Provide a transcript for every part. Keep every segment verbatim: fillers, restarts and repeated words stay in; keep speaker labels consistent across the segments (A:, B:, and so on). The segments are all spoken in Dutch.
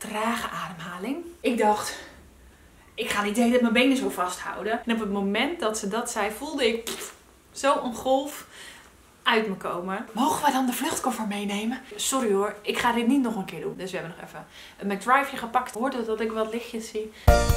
A: trage ademhaling. Ik dacht, ik ga niet de hele tijd mijn benen zo vasthouden. En op het moment dat ze dat zei, voelde ik pff, zo een golf uit me komen. Mogen wij dan de vluchtkoffer meenemen? Sorry hoor, ik ga dit niet nog een keer doen. Dus we hebben nog even een McDrive'je gepakt. Hoort dat ik wat lichtjes zie.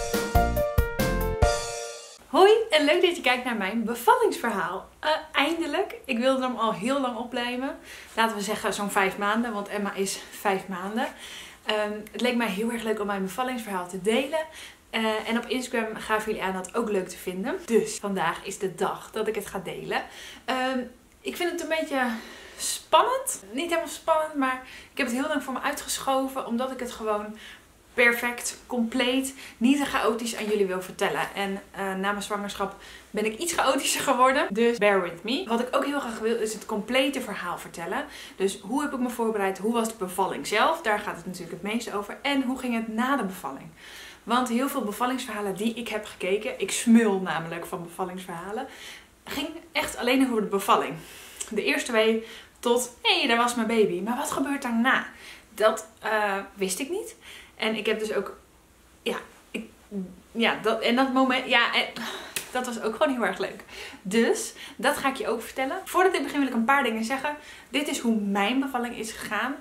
A: Hoi en leuk dat je kijkt naar mijn bevallingsverhaal. Uh, eindelijk. Ik wilde hem al heel lang opnemen. Laten we zeggen zo'n vijf maanden, want Emma is vijf maanden. Um, het leek mij heel erg leuk om mijn bevallingsverhaal te delen. Uh, en op Instagram gaven jullie aan dat ook leuk te vinden. Dus vandaag is de dag dat ik het ga delen. Um, ik vind het een beetje spannend. Niet helemaal spannend, maar ik heb het heel lang voor me uitgeschoven. Omdat ik het gewoon perfect, compleet, niet te chaotisch aan jullie wil vertellen. En uh, na mijn zwangerschap ben ik iets chaotischer geworden. Dus bear with me. Wat ik ook heel graag wil is het complete verhaal vertellen. Dus hoe heb ik me voorbereid? Hoe was de bevalling zelf? Daar gaat het natuurlijk het meeste over. En hoe ging het na de bevalling? Want heel veel bevallingsverhalen die ik heb gekeken, ik smul namelijk van bevallingsverhalen, ging echt alleen over de bevalling. De eerste week tot, hé, hey, daar was mijn baby. Maar wat gebeurt daarna? Dat uh, wist ik niet. En ik heb dus ook, ja, ik, ja dat, en dat moment, ja, en, dat was ook gewoon heel erg leuk. Dus, dat ga ik je ook vertellen. Voordat ik begin wil ik een paar dingen zeggen. Dit is hoe mijn bevalling is gegaan.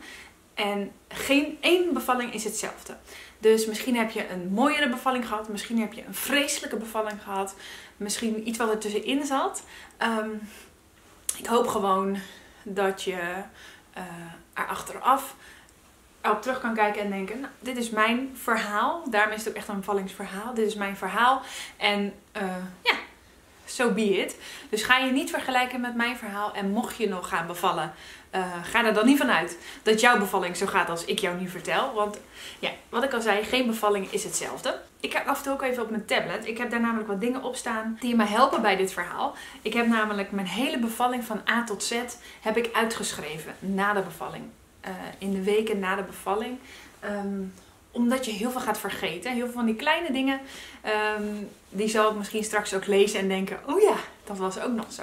A: En geen één bevalling is hetzelfde. Dus misschien heb je een mooiere bevalling gehad. Misschien heb je een vreselijke bevalling gehad. Misschien iets wat er tussenin zat. Um, ik hoop gewoon dat je uh, er achteraf op terug kan kijken en denken, nou, dit is mijn verhaal. Daarom is het ook echt een bevallingsverhaal. Dit is mijn verhaal. En uh, ja, so be it. Dus ga je niet vergelijken met mijn verhaal. En mocht je nog gaan bevallen, uh, ga er dan niet vanuit dat jouw bevalling zo gaat als ik jou nu vertel. Want ja, wat ik al zei, geen bevalling is hetzelfde. Ik kijk af en toe ook even op mijn tablet. Ik heb daar namelijk wat dingen op staan die me helpen bij dit verhaal. Ik heb namelijk mijn hele bevalling van A tot Z heb ik uitgeschreven na de bevalling. Uh, in de weken na de bevalling. Um, omdat je heel veel gaat vergeten. Heel veel van die kleine dingen. Um, die zal ik misschien straks ook lezen en denken. Oh ja, dat was ook nog zo.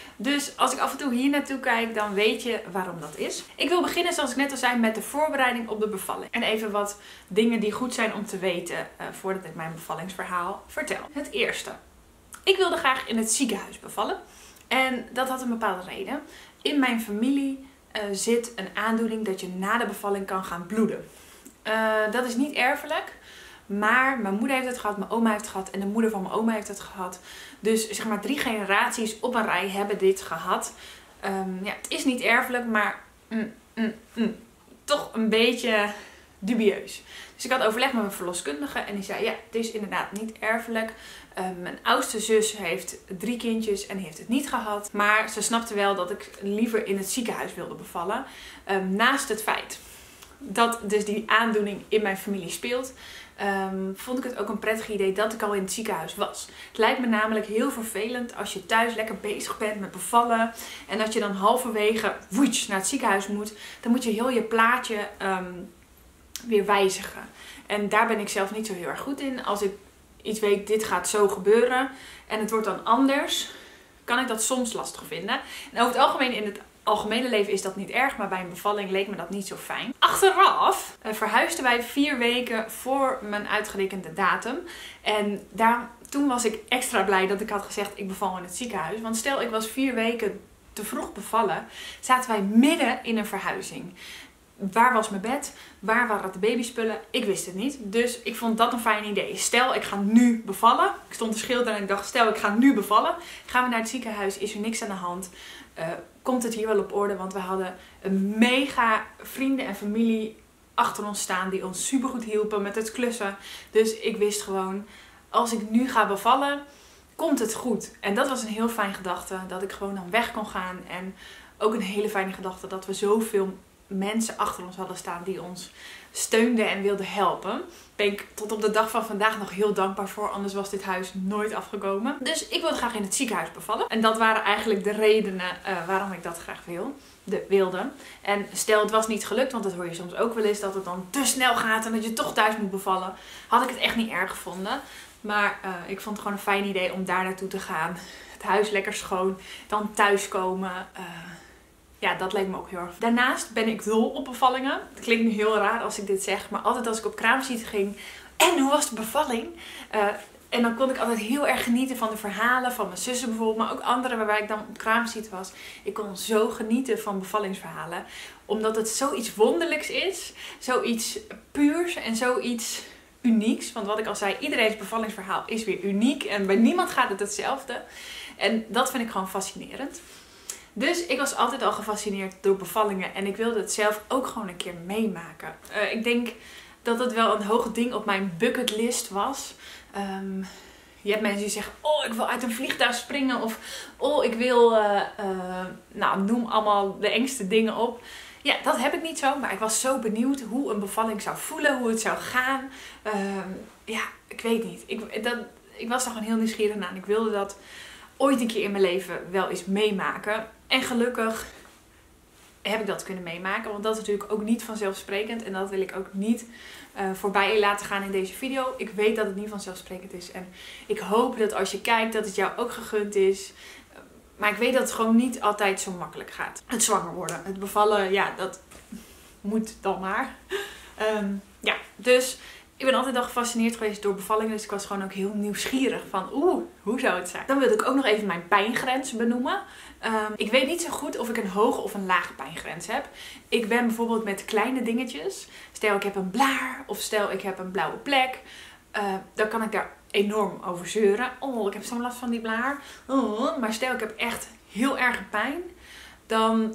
A: Dus als ik af en toe hier naartoe kijk, dan weet je waarom dat is. Ik wil beginnen, zoals ik net al zei, met de voorbereiding op de bevalling. En even wat dingen die goed zijn om te weten uh, voordat ik mijn bevallingsverhaal vertel. Het eerste. Ik wilde graag in het ziekenhuis bevallen. En dat had een bepaalde reden. In mijn familie Uh, zit een aandoening dat je na de bevalling kan gaan bloeden. Uh, dat is niet erfelijk, maar mijn moeder heeft het gehad, mijn oma heeft het gehad en de moeder van mijn oma heeft het gehad. Dus zeg maar drie generaties op een rij hebben dit gehad. Um, ja, het is niet erfelijk, maar mm, mm, mm, toch een beetje dubieus. Dus ik had overleg met mijn verloskundige en die zei, ja, het is inderdaad niet erfelijk. Um, mijn oudste zus heeft drie kindjes en heeft het niet gehad. Maar ze snapte wel dat ik liever in het ziekenhuis wilde bevallen. Um, naast het feit dat dus die aandoening in mijn familie speelt, um, vond ik het ook een prettig idee dat ik al in het ziekenhuis was. Het lijkt me namelijk heel vervelend als je thuis lekker bezig bent met bevallen. En dat je dan halverwege woets, naar het ziekenhuis moet. Dan moet je heel je plaatje um, weer wijzigen. En daar ben ik zelf niet zo heel erg goed in. Als ik iets weet, dit gaat zo gebeuren en het wordt dan anders, kan ik dat soms lastig vinden. En over het algemeen, in het algemene leven is dat niet erg, maar bij een bevalling leek me dat niet zo fijn. Achteraf uh, verhuisden wij vier weken voor mijn uitgerekende datum. En daar, toen was ik extra blij dat ik had gezegd, ik beval in het ziekenhuis. Want stel, ik was vier weken te vroeg bevallen, zaten wij midden in een verhuizing. Waar was mijn bed? Waar waren de babyspullen? Ik wist het niet. Dus ik vond dat een fijn idee. Stel, ik ga nu bevallen. Ik stond te schilderen en ik dacht, stel, ik ga nu bevallen. Gaan we naar het ziekenhuis? Is er niks aan de hand? Uh, komt het hier wel op orde? Want we hadden een mega vrienden en familie achter ons staan die ons supergoed hielpen met het klussen. Dus ik wist gewoon, als ik nu ga bevallen, komt het goed. En dat was een heel fijn gedachte. Dat ik gewoon dan weg kon gaan. En ook een hele fijne gedachte dat we zoveel mensen achter ons hadden staan die ons steunden en wilden helpen. Daar ben ik tot op de dag van vandaag nog heel dankbaar voor. Anders was dit huis nooit afgekomen. Dus ik wilde graag in het ziekenhuis bevallen. En dat waren eigenlijk de redenen uh, waarom ik dat graag wil, de, wilde. En stel het was niet gelukt, want dat hoor je soms ook wel eens, dat het dan te snel gaat en dat je toch thuis moet bevallen. Had ik het echt niet erg gevonden. Maar uh, ik vond het gewoon een fijn idee om daar naartoe te gaan. Het huis lekker schoon. Dan thuiskomen. Uh, Ja, ja, dat leek me ook heel erg. Daarnaast ben ik dol op bevallingen. Het klinkt nu heel raar als ik dit zeg, maar altijd als ik op kraamvisite ging. En hoe was de bevalling? Uh, en dan kon ik altijd heel erg genieten van de verhalen van mijn zussen bijvoorbeeld, maar ook anderen waarbij ik dan op kraamvisite was. Ik kon zo genieten van bevallingsverhalen, omdat het zoiets wonderlijks is, zoiets puurs en zoiets unieks. Want wat ik al zei, iedereen's bevallingsverhaal is weer uniek en bij niemand gaat het hetzelfde. En dat vind ik gewoon fascinerend. Dus ik was altijd al gefascineerd door bevallingen en ik wilde het zelf ook gewoon een keer meemaken. Uh, ik denk dat het wel een hoog ding op mijn bucketlist was. Um, je hebt mensen die zeggen, oh ik wil uit een vliegtuig springen of oh ik wil, uh, uh, nou noem allemaal de engste dingen op. Ja, dat heb ik niet zo, maar ik was zo benieuwd hoe een bevalling zou voelen, hoe het zou gaan. Um, ja, ik weet niet. Ik, dat, ik was daar gewoon heel nieuwsgierig naar en ik wilde dat ooit een keer in mijn leven wel eens meemaken. En gelukkig heb ik dat kunnen meemaken, want dat is natuurlijk ook niet vanzelfsprekend en dat wil ik ook niet uh, voorbij laten gaan in deze video. Ik weet dat het niet vanzelfsprekend is en ik hoop dat als je kijkt dat het jou ook gegund is. Maar ik weet dat het gewoon niet altijd zo makkelijk gaat. Het zwanger worden, het bevallen, ja, dat moet dan maar. Um, ja, dus ik ben altijd al gefascineerd geweest door bevallingen. Dus ik was gewoon ook heel nieuwsgierig van oeh, hoe zou het zijn? Dan wilde ik ook nog even mijn pijngrens benoemen. Um, ik weet niet zo goed of ik een hoge of een lage pijngrens heb. Ik ben bijvoorbeeld met kleine dingetjes. Stel ik heb een blaar of stel ik heb een blauwe plek. Uh, dan kan ik daar enorm over zeuren. Oh, ik heb zo'n last van die blaar. Oh, maar stel ik heb echt heel erg pijn. Dan,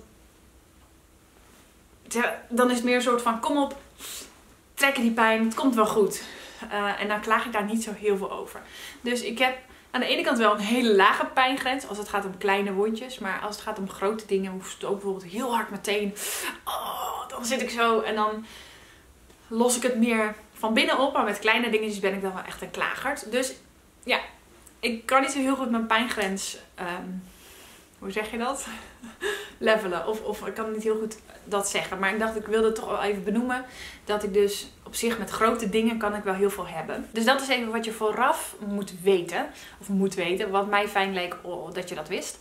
A: dan is het meer een soort van kom op, trekken die pijn, het komt wel goed. Uh, en dan klaag ik daar niet zo heel veel over. Dus ik heb aan de ene kant wel een hele lage pijngrens als het gaat om kleine wondjes. Maar als het gaat om grote dingen, hoeft het ook bijvoorbeeld heel hard meteen. Oh, dan zit ik zo en dan los ik het meer van binnen op. Maar met kleine dingetjes ben ik dan wel echt een klagert. Dus ja, ik kan niet zo heel goed mijn pijngrens, um, hoe zeg je dat? Levelen. Of, of ik kan niet heel goed dat zeggen. Maar ik dacht, ik wilde het toch wel even benoemen. Dat ik dus op zich met grote dingen kan ik wel heel veel hebben. Dus dat is even wat je vooraf moet weten. Of moet weten. Wat mij fijn leek oh, dat je dat wist.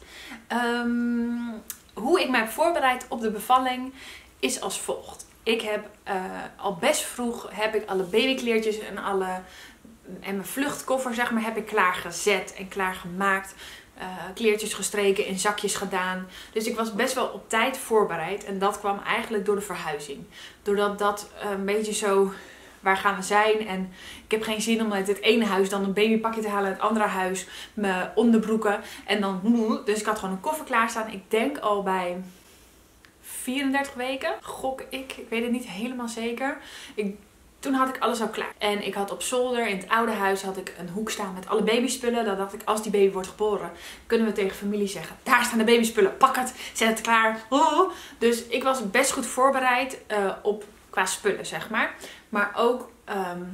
A: Um, hoe ik mij heb voorbereid op de bevalling is als volgt. Ik heb uh, al best vroeg heb ik alle babykleertjes en alle en mijn vluchtkoffer zeg maar heb ik klaargezet en klaargemaakt. Uh, kleertjes gestreken, in zakjes gedaan. Dus ik was best wel op tijd voorbereid. En dat kwam eigenlijk door de verhuizing. Doordat dat uh, een beetje zo, waar gaan we zijn? En ik heb geen zin om uit het ene huis dan een babypakje te halen. Uit het andere huis mijn onderbroeken. En dan, dus ik had gewoon een koffer klaarstaan. Ik denk al bij vierendertig weken, gok ik. Ik weet het niet helemaal zeker. Ik Toen had ik alles al klaar. En ik had op zolder, in het oude huis, had ik een hoek staan met alle babyspullen. Dan dacht ik, als die baby wordt geboren, kunnen we tegen familie zeggen, daar staan de babyspullen, pak het, zet het klaar. Oh. Dus ik was best goed voorbereid uh, op qua spullen, zeg maar. Maar ook um,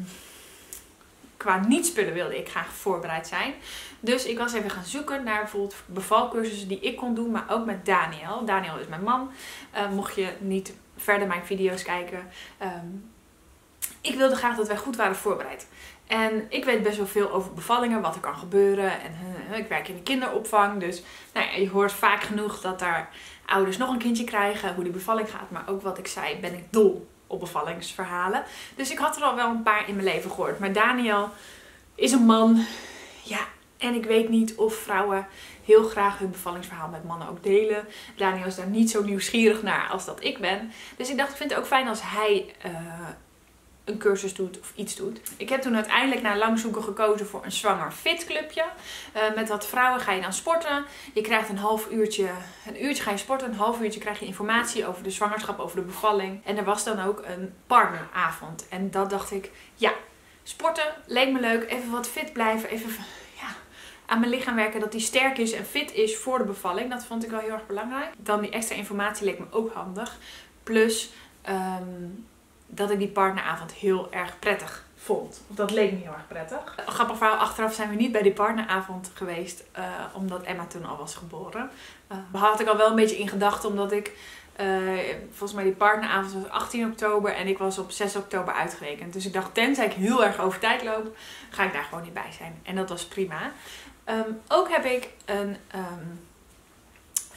A: qua niet-spullen wilde ik graag voorbereid zijn. Dus ik was even gaan zoeken naar bijvoorbeeld bevalcursussen die ik kon doen, maar ook met Daniel. Daniel is mijn man. Uh, mocht je niet verder mijn video's kijken. Um, Ik wilde graag dat wij goed waren voorbereid. En ik weet best wel veel over bevallingen, wat er kan gebeuren. En uh, ik werk in de kinderopvang, dus nou ja, je hoort vaak genoeg dat daar ouders nog een kindje krijgen, hoe die bevalling gaat. Maar ook wat ik zei, ben ik dol op bevallingsverhalen. Dus ik had er al wel een paar in mijn leven gehoord. Maar Daniel is een man, ja, en ik weet niet of vrouwen heel graag hun bevallingsverhaal met mannen ook delen. Daniel is daar niet zo nieuwsgierig naar als dat ik ben. Dus ik dacht, ik vind het ook fijn als hij Uh, een cursus doet of iets doet. Ik heb toen uiteindelijk na lang zoeken gekozen voor een zwanger fit clubje. Uh, met wat vrouwen ga je dan sporten. Je krijgt een half uurtje, een uurtje ga je sporten, een half uurtje krijg je informatie over de zwangerschap, over de bevalling. En er was dan ook een partneravond. En dat dacht ik, ja, sporten leek me leuk. Even wat fit blijven, even ja, aan mijn lichaam werken, dat die sterk is en fit is voor de bevalling. Dat vond ik wel heel erg belangrijk. Dan die extra informatie leek me ook handig. Plus Um, dat ik die partneravond heel erg prettig vond. Of dat leek me heel erg prettig. Een grappig verhaal, achteraf zijn we niet bij die partneravond geweest. Uh, omdat Emma toen al was geboren. Uh, daar had ik al wel een beetje in gedachten. Omdat ik, uh, volgens mij die partneravond was achttien oktober. En ik was op zes oktober uitgerekend. Dus ik dacht, tenzij ik heel erg over tijd loop, ga ik daar gewoon niet bij zijn. En dat was prima. Um, ook heb ik een Um,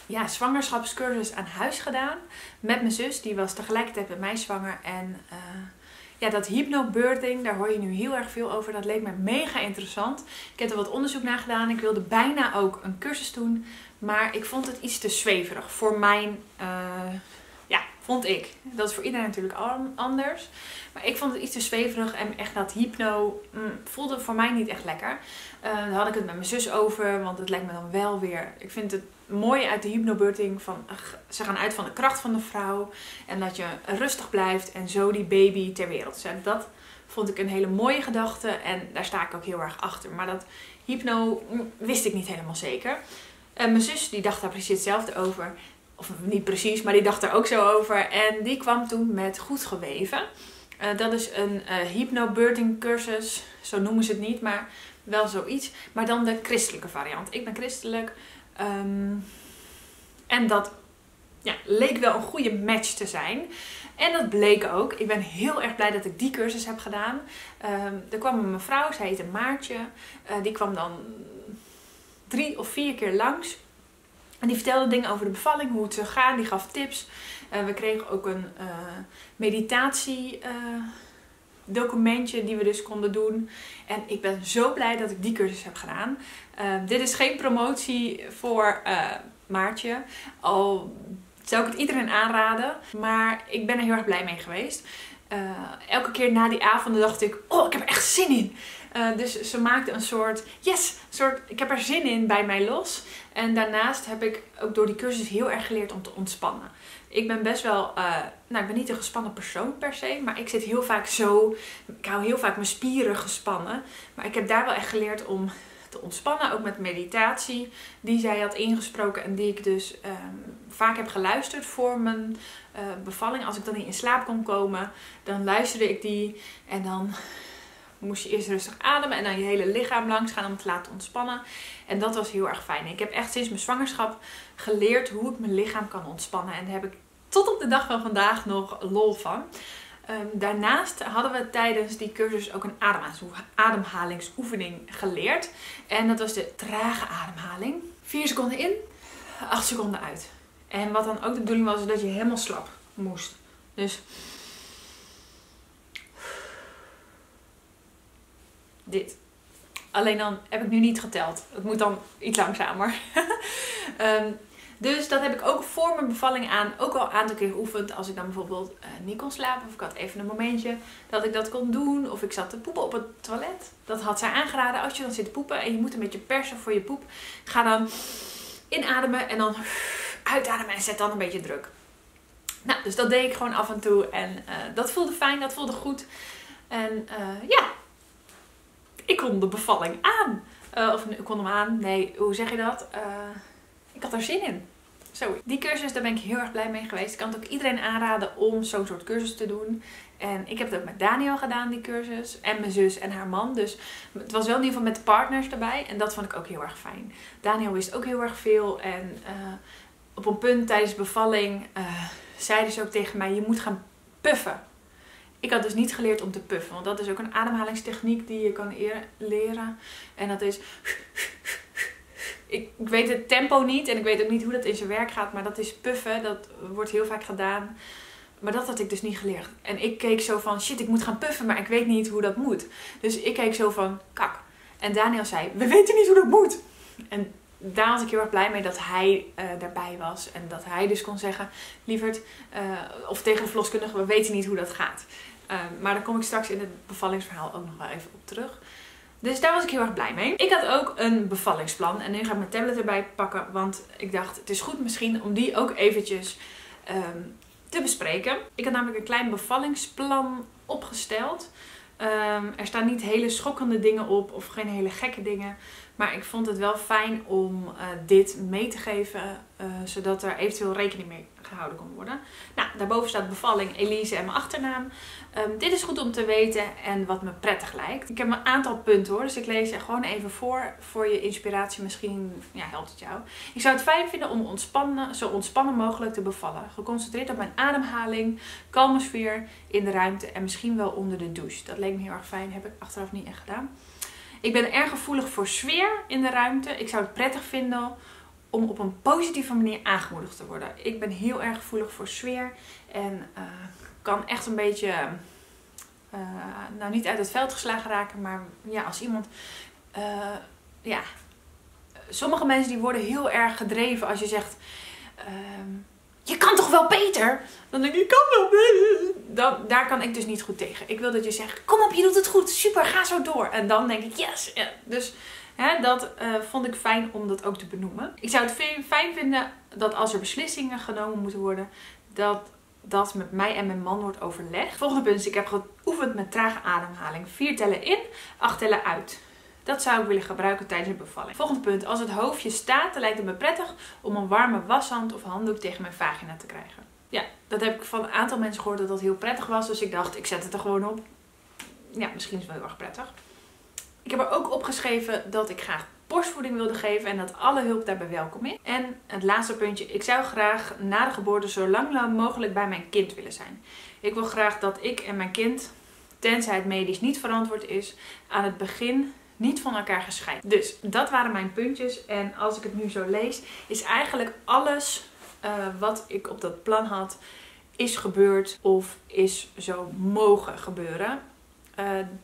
A: ja, zwangerschapscursus aan huis gedaan. Met mijn zus, die was tegelijkertijd met mij zwanger. En uh, ja, dat hypnobirthing, daar hoor je nu heel erg veel over. Dat leek me mega interessant. Ik heb er wat onderzoek naar gedaan. Ik wilde bijna ook een cursus doen. Maar ik vond het iets te zweverig voor mijn... Uh, ja, vond ik. Dat is voor iedereen natuurlijk anders. Maar ik vond het iets te zweverig. En echt dat hypno mm, voelde voor mij niet echt lekker. Uh, daar had ik het met mijn zus over. Want het lijkt me dan wel weer... Ik vind het mooie uit de hypnobirthing. Van, uh, ze gaan uit van de kracht van de vrouw. En dat je rustig blijft. En zo die baby ter wereld zet. Dat vond ik een hele mooie gedachte. En daar sta ik ook heel erg achter. Maar dat hypno mm, wist ik niet helemaal zeker. Uh, mijn zus die dacht daar precies hetzelfde over. Of niet precies, maar die dacht er ook zo over. En die kwam toen met Goed Geweven. Uh, dat is een uh, hypnobirthing cursus. Zo noemen ze het niet, maar wel zoiets. Maar dan de christelijke variant. Ik ben christelijk. Um, en dat ja, leek wel een goede match te zijn. En dat bleek ook. Ik ben heel erg blij dat ik die cursus heb gedaan. Um, er kwam een mevrouw, zij heette Maartje. Uh, die kwam dan drie of vier keer langs. En die vertelde dingen over de bevalling, hoe het zou gaan. Die gaf tips. Uh, we kregen ook een uh, meditatie uh, documentje die we dus konden doen. En ik ben zo blij dat ik die cursus heb gedaan. Uh, dit is geen promotie voor uh, Maartje. Al zou ik het iedereen aanraden. Maar ik ben er heel erg blij mee geweest. Uh, elke keer na die avonden dacht ik, oh, ik heb er echt zin in. Uh, dus ze maakte een soort, yes, een soort, ik heb er zin in bij mij los. En daarnaast heb ik ook door die cursus heel erg geleerd om te ontspannen. Ik ben best wel, uh, nou ik ben niet een gespannen persoon per se, maar ik zit heel vaak zo, ik hou heel vaak mijn spieren gespannen. Maar ik heb daar wel echt geleerd om te ontspannen, ook met meditatie die zij had ingesproken en die ik dus um, vaak heb geluisterd voor mijn uh, bevalling. Als ik dan niet in slaap kon komen, dan luisterde ik die en dan moest je eerst rustig ademen en dan je hele lichaam langs gaan om het te laten ontspannen. En dat was heel erg fijn. Ik heb echt sinds mijn zwangerschap geleerd hoe ik mijn lichaam kan ontspannen. En daar heb ik tot op de dag van vandaag nog lol van. Um, daarnaast hadden we tijdens die cursus ook een ademhalingsoefening geleerd. En dat was de trage ademhaling. vier seconden in, acht seconden uit. En wat dan ook de bedoeling was, is dat je helemaal slap moest. Dus dit. Alleen dan heb ik nu niet geteld. Het moet dan iets langzamer. um, dus dat heb ik ook voor mijn bevalling aan ook al een aantal keer geoefend. Als ik dan bijvoorbeeld uh, niet kon slapen. Of ik had even een momentje dat ik dat kon doen. Of ik zat te poepen op het toilet. Dat had zij aangeraden. Als je dan zit te poepen en je moet een beetje persen voor je poep. Ga dan inademen en dan uitademen en zet dan een beetje druk. Nou, dus dat deed ik gewoon af en toe. En uh, dat voelde fijn. Dat voelde goed. En uh, ja... Ik kon de bevalling aan. Uh, of ik kon hem aan. Nee, hoe zeg je dat? Uh, ik had er zin in. Zo. Die cursus, daar ben ik heel erg blij mee geweest. Ik kan het ook iedereen aanraden om zo'n soort cursus te doen. En ik heb het ook met Daniel gedaan, die cursus. En mijn zus en haar man. Dus het was wel in ieder geval met de partners erbij. En dat vond ik ook heel erg fijn. Daniel wist ook heel erg veel. En uh, op een punt tijdens de bevalling uh, zeiden ze ook tegen mij, je moet gaan puffen. Ik had dus niet geleerd om te puffen. Want dat is ook een ademhalingstechniek die je kan leren. En dat is... Ik, ik weet het tempo niet. En ik weet ook niet hoe dat in zijn werk gaat. Maar dat is puffen. Dat wordt heel vaak gedaan. Maar dat had ik dus niet geleerd. En ik keek zo van... Shit, ik moet gaan puffen. Maar ik weet niet hoe dat moet. Dus ik keek zo van... Kak. En Daniel zei... We weten niet hoe dat moet. En daar was ik heel erg blij mee dat hij uh, daarbij was. En dat hij dus kon zeggen... Lieverd... Uh, of tegen de verloskundige... We weten niet hoe dat gaat. Uh, maar daar kom ik straks in het bevallingsverhaal ook nog wel even op terug. Dus daar was ik heel erg blij mee. Ik had ook een bevallingsplan. En nu ga ik mijn tablet erbij pakken. Want ik dacht, het is goed misschien om die ook eventjes um, te bespreken. Ik had namelijk een klein bevallingsplan opgesteld. Um, er staan niet hele schokkende dingen op. Of geen hele gekke dingen. Maar ik vond het wel fijn om uh, dit mee te geven. Uh, zodat er eventueel rekening mee gehouden kon worden. Nou, daarboven staat bevalling, Elise en mijn achternaam. Um, dit is goed om te weten en wat me prettig lijkt. Ik heb een aantal punten hoor, dus ik lees er gewoon even voor. Voor je inspiratie, misschien ja, helpt het jou. Ik zou het fijn vinden om ontspannen, zo ontspannen mogelijk te bevallen. Geconcentreerd op mijn ademhaling, kalme sfeer in de ruimte en misschien wel onder de douche. Dat leek me heel erg fijn, heb ik achteraf niet echt gedaan. Ik ben erg gevoelig voor sfeer in de ruimte. Ik zou het prettig vinden om op een positieve manier aangemoedigd te worden. Ik ben heel erg gevoelig voor sfeer en uh, kan echt een beetje, uh, nou niet uit het veld geslagen raken, maar ja, als iemand, uh, ja, sommige mensen die worden heel erg gedreven als je zegt, uh, je kan toch wel beter? Dan denk ik, ik kan wel beter. Dan, daar kan ik dus niet goed tegen. Ik wil dat je zegt, kom op, je doet het goed, super, ga zo door. En dan denk ik, yes. Ja, dus hè, dat uh, vond ik fijn om dat ook te benoemen. Ik zou het fijn vinden dat als er beslissingen genomen moeten worden, dat dat met mij en mijn man wordt overlegd. Volgende punt is, ik heb geoefend met trage ademhaling. Vier tellen in, acht tellen uit. Dat zou ik willen gebruiken tijdens de bevalling. Volgende punt. Als het hoofdje staat, dan lijkt het me prettig om een warme washand of handdoek tegen mijn vagina te krijgen. Ja, dat heb ik van een aantal mensen gehoord dat dat heel prettig was. Dus ik dacht, ik zet het er gewoon op. Ja, misschien is het wel heel erg prettig. Ik heb er ook opgeschreven dat ik graag borstvoeding wilde geven en dat alle hulp daarbij welkom is. En het laatste puntje. Ik zou graag na de geboorte zo lang mogelijk bij mijn kind willen zijn. Ik wil graag dat ik en mijn kind, tenzij het medisch niet verantwoord is, aan het begin niet van elkaar gescheiden. Dus dat waren mijn puntjes. En als ik het nu zo lees, is eigenlijk alles uh, wat ik op dat plan had, is gebeurd of is zo mogen gebeuren. Uh,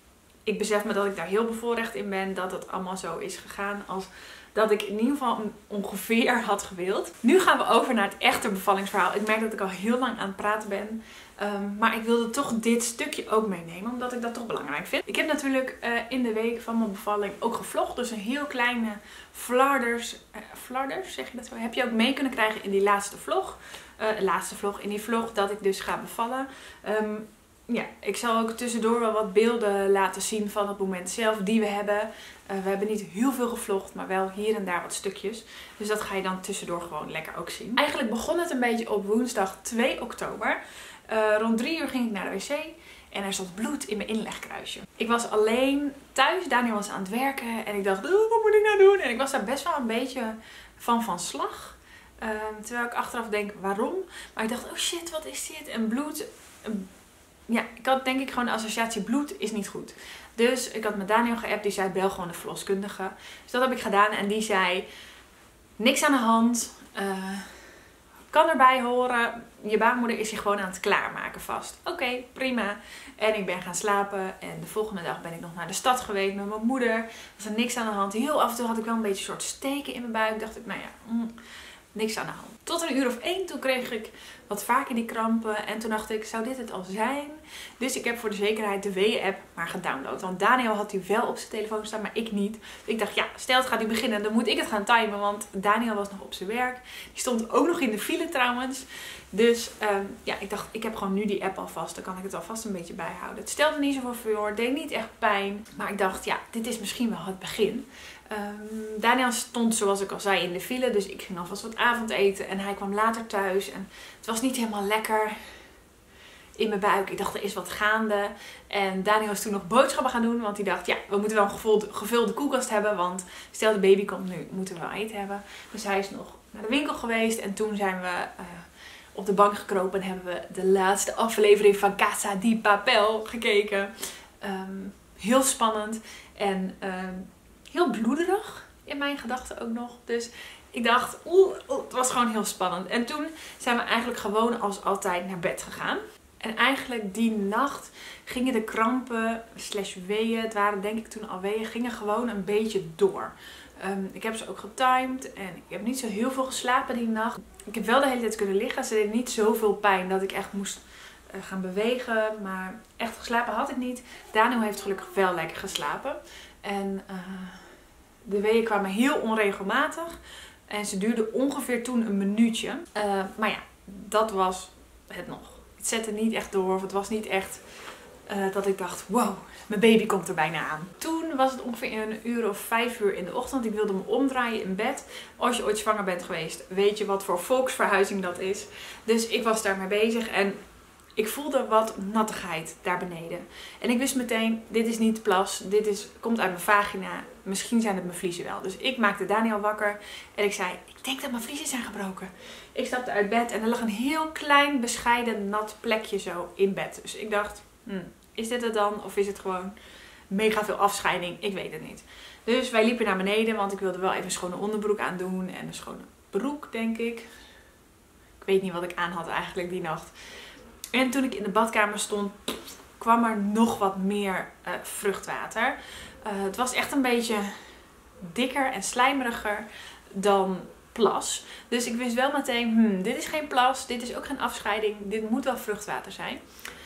A: ik besef me dat ik daar heel bevoorrecht in ben, dat het allemaal zo is gegaan als dat ik in ieder geval ongeveer had gewild. Nu gaan we over naar het echte bevallingsverhaal. Ik merk dat ik al heel lang aan het praten ben. Um, maar ik wilde toch dit stukje ook meenemen, omdat ik dat toch belangrijk vind. Ik heb natuurlijk uh, in de week van mijn bevalling ook gevlogd. Dus een heel kleine flarders, uh, flarders, zeg je dat zo? Heb je ook mee kunnen krijgen in die laatste vlog. Uh, laatste vlog, in die vlog dat ik dus ga bevallen. Um, Ja, ik zal ook tussendoor wel wat beelden laten zien van het moment zelf die we hebben. Uh, we hebben niet heel veel gevlogd, maar wel hier en daar wat stukjes. Dus dat ga je dan tussendoor gewoon lekker ook zien. Eigenlijk begon het een beetje op woensdag twee oktober. Uh, rond drie uur ging ik naar de wc en er zat bloed in mijn inlegkruisje. Ik was alleen thuis, Daniel was aan het werken en ik dacht, oh, wat moet ik nou doen? En ik was daar best wel een beetje van van slag. Uh, terwijl ik achteraf denk, waarom? Maar ik dacht, oh shit, wat is dit? En bloed... Uh, Ja, ik had denk ik gewoon de associatie bloed is niet goed. Dus ik had met Daniel geappt, die zei bel gewoon de verloskundige. Dus dat heb ik gedaan en die zei niks aan de hand, uh, kan erbij horen, je baarmoeder is je gewoon aan het klaarmaken vast. Oké, okay, prima. En ik ben gaan slapen en de volgende dag ben ik nog naar de stad geweest met mijn moeder. Was er niks aan de hand. Heel af en toe had ik wel een beetje een soort steken in mijn buik. Dacht ik, nou ja, mm, niks aan de hand. Tot een uur of één, toen kreeg ik wat vaker die krampen. En toen dacht ik, zou dit het al zijn? Dus ik heb voor de zekerheid de Weeën-app maar gedownload. Want Daniel had die wel op zijn telefoon staan, maar ik niet. Dus ik dacht, ja, stel het gaat nu beginnen, dan moet ik het gaan timen. Want Daniel was nog op zijn werk. Die stond ook nog in de file trouwens. Dus um, ja, ik dacht, ik heb gewoon nu die app alvast. Dan kan ik het alvast een beetje bijhouden. Het stelde niet zoveel voor, het deed niet echt pijn. Maar ik dacht, ja, dit is misschien wel het begin. Um, Daniel stond, zoals ik al zei, in de file. Dus ik ging alvast wat avondeten. En hij kwam later thuis. En het was niet helemaal lekker in mijn buik. Ik dacht, er is wat gaande. En Daniel was toen nog boodschappen gaan doen. Want hij dacht, ja, we moeten wel een gevulde, gevulde koelkast hebben. Want stel de baby komt nu, moeten we wel eten hebben. Dus hij is nog naar de winkel geweest. En toen zijn we uh, op de bank gekropen. En hebben we de laatste aflevering van Casa di Papel gekeken. Um, heel spannend. En um, heel bloederig in mijn gedachten ook nog. Dus ik dacht, oeh, oeh, het was gewoon heel spannend. En toen zijn we eigenlijk gewoon als altijd naar bed gegaan. En eigenlijk die nacht gingen de krampen slash weeën, het waren denk ik toen al weeën, gingen gewoon een beetje door. Um, ik heb ze ook getimed en ik heb niet zo heel veel geslapen die nacht. Ik heb wel de hele tijd kunnen liggen. Ze deed niet zoveel pijn dat ik echt moest uh, gaan bewegen. Maar echt geslapen had ik niet. Daniel heeft gelukkig wel lekker geslapen. En uh, de weeën kwamen heel onregelmatig. En ze duurden ongeveer toen een minuutje. Uh, maar ja, dat was het nog. Het zette niet echt door. Of het was niet echt uh, dat ik dacht, wow, mijn baby komt er bijna aan. Toen was het ongeveer een uur of vijf uur in de ochtend. Ik wilde me omdraaien in bed. Als je ooit zwanger bent geweest, weet je wat voor volksverhuizing dat is. Dus ik was daarmee bezig en ik voelde wat nattigheid daar beneden. En ik wist meteen, dit is niet plas, dit is, komt uit mijn vagina. Misschien zijn het mijn vliezen wel. Dus ik maakte Daniel wakker en ik zei, ik denk dat mijn vliezen zijn gebroken. Ik stapte uit bed en er lag een heel klein, bescheiden, nat plekje zo in bed. Dus ik dacht, hmm, is dit het dan? Of is het gewoon mega veel afscheiding? Ik weet het niet. Dus wij liepen naar beneden, want ik wilde wel even een schone onderbroek aandoen en een schone broek, denk ik. Ik weet niet wat ik aan had eigenlijk die nacht. En toen ik in de badkamer stond, kwam er nog wat meer uh, vruchtwater. Uh, het was echt een beetje dikker en slijmeriger dan plas. Dus ik wist wel meteen, hmm, dit is geen plas, dit is ook geen afscheiding, dit moet wel vruchtwater zijn.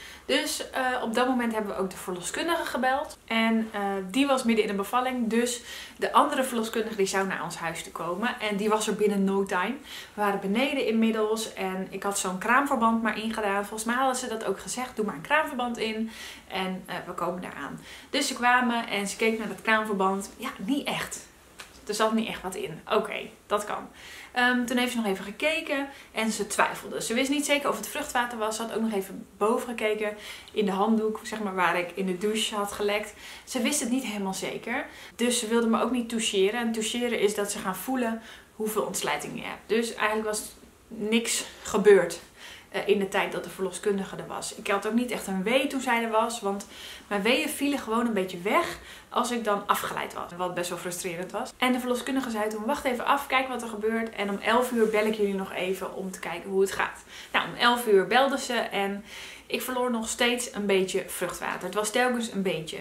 A: Dus uh, op dat moment hebben we ook de verloskundige gebeld. En uh, die was midden in de bevalling. Dus de andere verloskundige die zou naar ons huis te komen. En die was er binnen no time. We waren beneden inmiddels. En ik had zo'n kraamverband maar ingedaan. Volgens mij hadden ze dat ook gezegd. Doe maar een kraamverband in. En uh, we komen eraan. Dus ze kwamen en ze keek naar dat kraamverband. Ja, niet echt. Er zat niet echt wat in. Oké, okay, dat kan. Um, toen heeft ze nog even gekeken en ze twijfelde. Ze wist niet zeker of het vruchtwater was. Ze had ook nog even boven gekeken in de handdoek, zeg maar, waar ik in de douche had gelekt. Ze wist het niet helemaal zeker. Dus ze wilde me ook niet toucheren. En toucheren is dat ze gaan voelen hoeveel ontslijting je hebt. Dus eigenlijk was niks gebeurd uh, in de tijd dat de verloskundige er was. Ik had ook niet echt een wee toen zij er was. Want mijn weeën vielen gewoon een beetje weg als ik dan afgeleid was. Wat best wel frustrerend was. En de verloskundige zei toen, wacht even af, kijk wat er gebeurt. En om elf uur bel ik jullie nog even om te kijken hoe het gaat. Nou, om elf uur belde ze en ik verloor nog steeds een beetje vruchtwater. Het was telkens een beetje.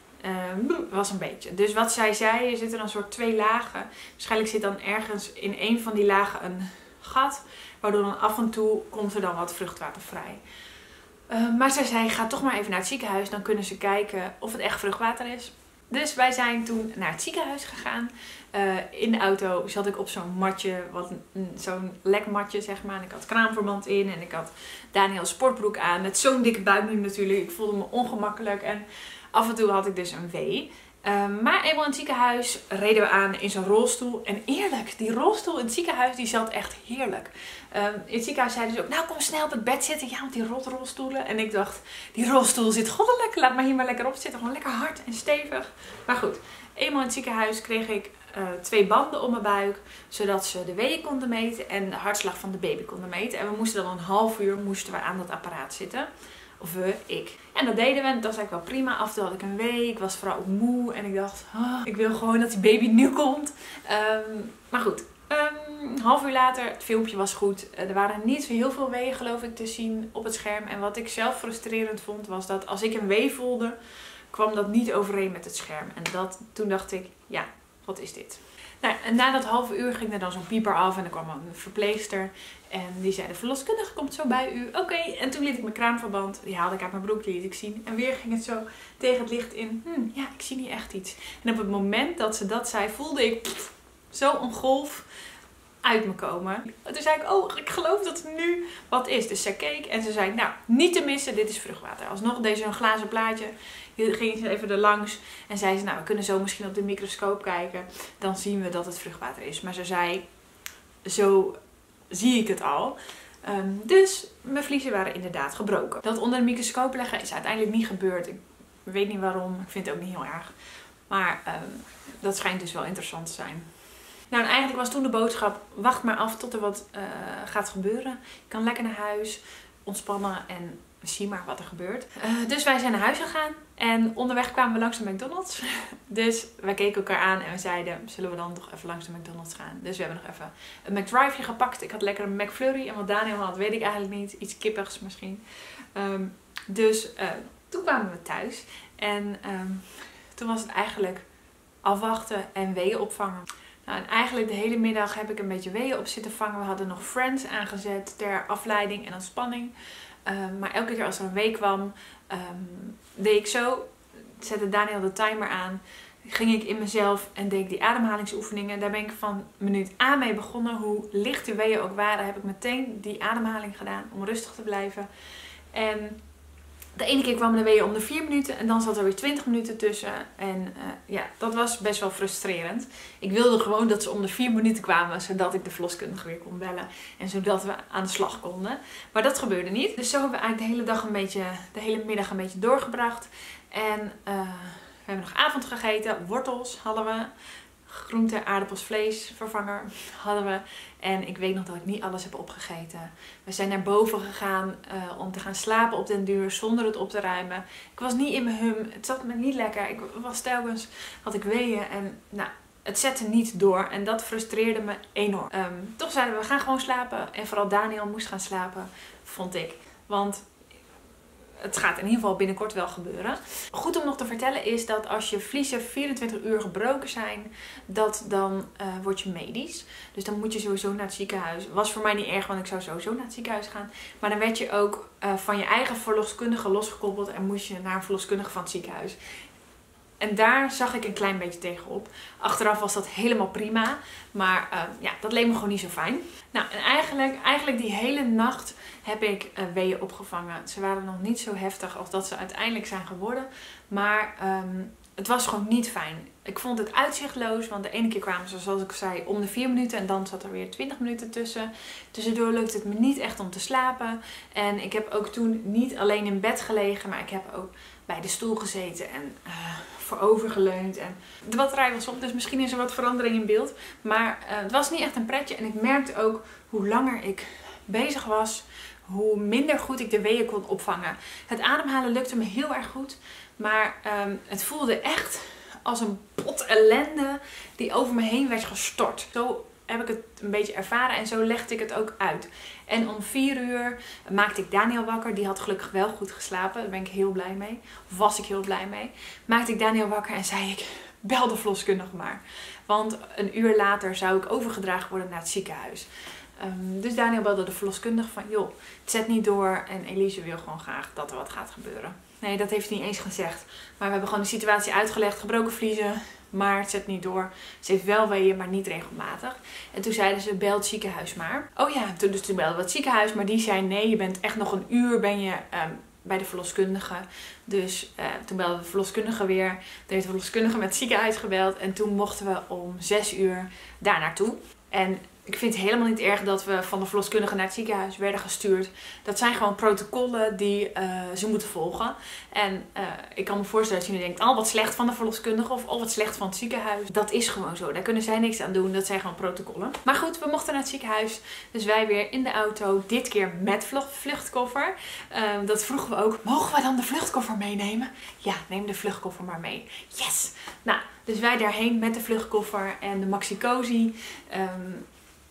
A: Uh, was een beetje. Dus wat zij zei, er zitten een soort twee lagen. Waarschijnlijk zit dan ergens in een van die lagen een gat. Waardoor dan af en toe komt er dan wat vruchtwater vrij. Uh, maar zij zei, ga toch maar even naar het ziekenhuis. Dan kunnen ze kijken of het echt vruchtwater is. Dus wij zijn toen naar het ziekenhuis gegaan. Uh, in de auto zat ik op zo'n matje, zo'n lekmatje zeg maar. En ik had kraamverband in en ik had Daniel's sportbroek aan. Met zo'n dikke buik nu natuurlijk. Ik voelde me ongemakkelijk en af en toe had ik dus een wee. Uh, maar eenmaal in het ziekenhuis reden we aan in zo'n rolstoel. En eerlijk, die rolstoel in het ziekenhuis die zat echt heerlijk. Uh, in het ziekenhuis zeiden ze ook, nou kom snel op het bed zitten. Ja, want die rotrolstoelen. En ik dacht, die rolstoel zit goddelijk. Laat maar hier maar lekker op zitten. Gewoon lekker hard en stevig. Maar goed, eenmaal in het ziekenhuis kreeg ik uh, twee banden om mijn buik. Zodat ze de weeën konden meten en de hartslag van de baby konden meten. En we moesten dan een half uur moesten we aan dat apparaat zitten. Of we, ik. En dat deden we. Dat was eigenlijk wel prima. Af en toe had ik een wee. Ik was vooral ook moe. En ik dacht, oh, ik wil gewoon dat die baby nu komt. Um, maar goed. Um, een half uur later, het filmpje was goed. Uh, er waren niet zo heel veel weeën geloof ik te zien op het scherm. En wat ik zelf frustrerend vond was dat als ik een wee voelde, kwam dat niet overeen met het scherm. En dat, toen dacht ik, ja, wat is dit? Nou, en na dat halve uur ging er dan zo'n pieper af en er kwam een verpleegster. En die zei, de verloskundige komt zo bij u. Oké, okay. En toen liet ik mijn kraamverband, die haalde ik uit mijn broek, die liet ik zien. En weer ging het zo tegen het licht in. Hm, ja, ik zie niet echt iets. En op het moment dat ze dat zei, voelde ik pff, zo een golf uit me komen. Toen zei ik, oh, ik geloof dat het nu wat is. Dus zij keek en ze zei, nou, niet te missen, dit is vruchtwater. Alsnog deze een glazen plaatje. Ging ze even er langs en zei ze, nou, we kunnen zo misschien op de microscoop kijken. Dan zien we dat het vruchtwater is. Maar ze zei, zo zie ik het al. Um, dus mijn vliezen waren inderdaad gebroken. Dat onder de microscoop leggen is uiteindelijk niet gebeurd. Ik weet niet waarom. Ik vind het ook niet heel erg. Maar um, dat schijnt dus wel interessant te zijn. Nou, en eigenlijk was toen de boodschap, wacht maar af tot er wat uh, gaat gebeuren. Je kan lekker naar huis, ontspannen en zie maar wat er gebeurt. Uh, dus wij zijn naar huis gegaan en onderweg kwamen we langs de McDonald's. Dus wij keken elkaar aan en we zeiden, zullen we dan toch even langs de McDonald's gaan? Dus we hebben nog even een McDrive'je gepakt. Ik had lekker een McFlurry en wat Daniel had, weet ik eigenlijk niet. Iets kippigs misschien. Um, dus uh, toen kwamen we thuis en um, toen was het eigenlijk afwachten en weeën opvangen. Nou, en eigenlijk de hele middag heb ik een beetje weeën op zitten vangen. We hadden nog Friends aangezet ter afleiding en ontspanning. Um, maar elke keer als er een wee kwam, um, deed ik zo, zette Daniel de timer aan, ging ik in mezelf en deed ik die ademhalingsoefeningen. Daar ben ik van minuut A mee begonnen. Hoe licht de weeën ook waren, heb ik meteen die ademhaling gedaan om rustig te blijven. En de ene keer kwamen de weeën om de vier minuten en dan zat er weer twintig minuten tussen. En uh, ja, dat was best wel frustrerend. Ik wilde gewoon dat ze om de vier minuten kwamen, zodat ik de verloskundige weer kon bellen. En zodat we aan de slag konden. Maar dat gebeurde niet. Dus zo hebben we eigenlijk de hele dag een beetje, de hele middag een beetje doorgebracht. En uh, we hebben nog avond gegeten. Wortels hadden we. Groente, aardappels, vlees, vervanger hadden we. En ik weet nog dat ik niet alles heb opgegeten. We zijn naar boven gegaan uh, om te gaan slapen op den duur zonder het op te ruimen. Ik was niet in mijn hum. Het zat me niet lekker. Ik was telkens, had ik weeën. En nou, het zette niet door en dat frustreerde me enorm. Um, toch zeiden we, we gaan gewoon slapen. En vooral Daniel moest gaan slapen, vond ik. Want het gaat in ieder geval binnenkort wel gebeuren. Goed om nog te vertellen is dat als je vliezen vierentwintig uur gebroken zijn, dat dan uh, word je medisch. Dus dan moet je sowieso naar het ziekenhuis. Was voor mij niet erg, want ik zou sowieso naar het ziekenhuis gaan. Maar dan werd je ook uh, van je eigen verloskundige losgekoppeld en moest je naar een verloskundige van het ziekenhuis. En daar zag ik een klein beetje tegenop. Achteraf was dat helemaal prima. Maar uh, ja, dat leek me gewoon niet zo fijn. Nou, en eigenlijk, eigenlijk die hele nacht heb ik uh, weeën opgevangen. Ze waren nog niet zo heftig als dat ze uiteindelijk zijn geworden. Maar um, het was gewoon niet fijn. Ik vond het uitzichtloos. Want de ene keer kwamen ze, zoals ik zei, om de vier minuten. En dan zat er weer twintig minuten tussen. Tussendoor lukte het me niet echt om te slapen. En ik heb ook toen niet alleen in bed gelegen. Maar ik heb ook bij de stoel gezeten en uh, voorovergeleund. En de batterij was op, dus misschien is er wat verandering in beeld. Maar uh, het was niet echt een pretje. En ik merkte ook hoe langer ik bezig was, hoe minder goed ik de weeën kon opvangen. Het ademhalen lukte me heel erg goed. Maar um, het voelde echt als een pot ellende die over me heen werd gestort. Zo heb ik het een beetje ervaren en zo legde ik het ook uit. En om vier uur maakte ik Daniel wakker. Die had gelukkig wel goed geslapen. Daar ben ik heel blij mee. Of was ik heel blij mee. Maakte ik Daniel wakker en zei ik, bel de verloskundige maar. Want een uur later zou ik overgedragen worden naar het ziekenhuis. Um, dus Daniel belde de verloskundige van, joh, het zet niet door en Elise wil gewoon graag dat er wat gaat gebeuren. Nee, dat heeft hij niet eens gezegd. Maar we hebben gewoon de situatie uitgelegd, gebroken vliezen, maar het zet niet door. Ze heeft wel weeën, maar niet regelmatig. En toen zeiden ze, bel het ziekenhuis maar. Oh ja, toen, dus toen belden we het ziekenhuis, maar die zei nee, je bent echt nog een uur ben je um, bij de verloskundige. Dus uh, toen belde de verloskundige weer. Toen heeft de verloskundige met het ziekenhuis gebeld en toen mochten we om zes uur daar naartoe. En ik vind het helemaal niet erg dat we van de verloskundige naar het ziekenhuis werden gestuurd. Dat zijn gewoon protocollen die uh, ze moeten volgen. En uh, ik kan me voorstellen dat je nu denkt, oh wat slecht van de verloskundige of oh wat slecht van het ziekenhuis. Dat is gewoon zo. Daar kunnen zij niks aan doen. Dat zijn gewoon protocollen. Maar goed, we mochten naar het ziekenhuis. Dus wij weer in de auto. Dit keer met vluchtkoffer. Uh, dat vroegen we ook. Mogen we dan de vluchtkoffer meenemen? Ja, neem de vluchtkoffer maar mee. Yes! Nou, dus wij daarheen met de vluchtkoffer en de Maxi-Cosi. Um,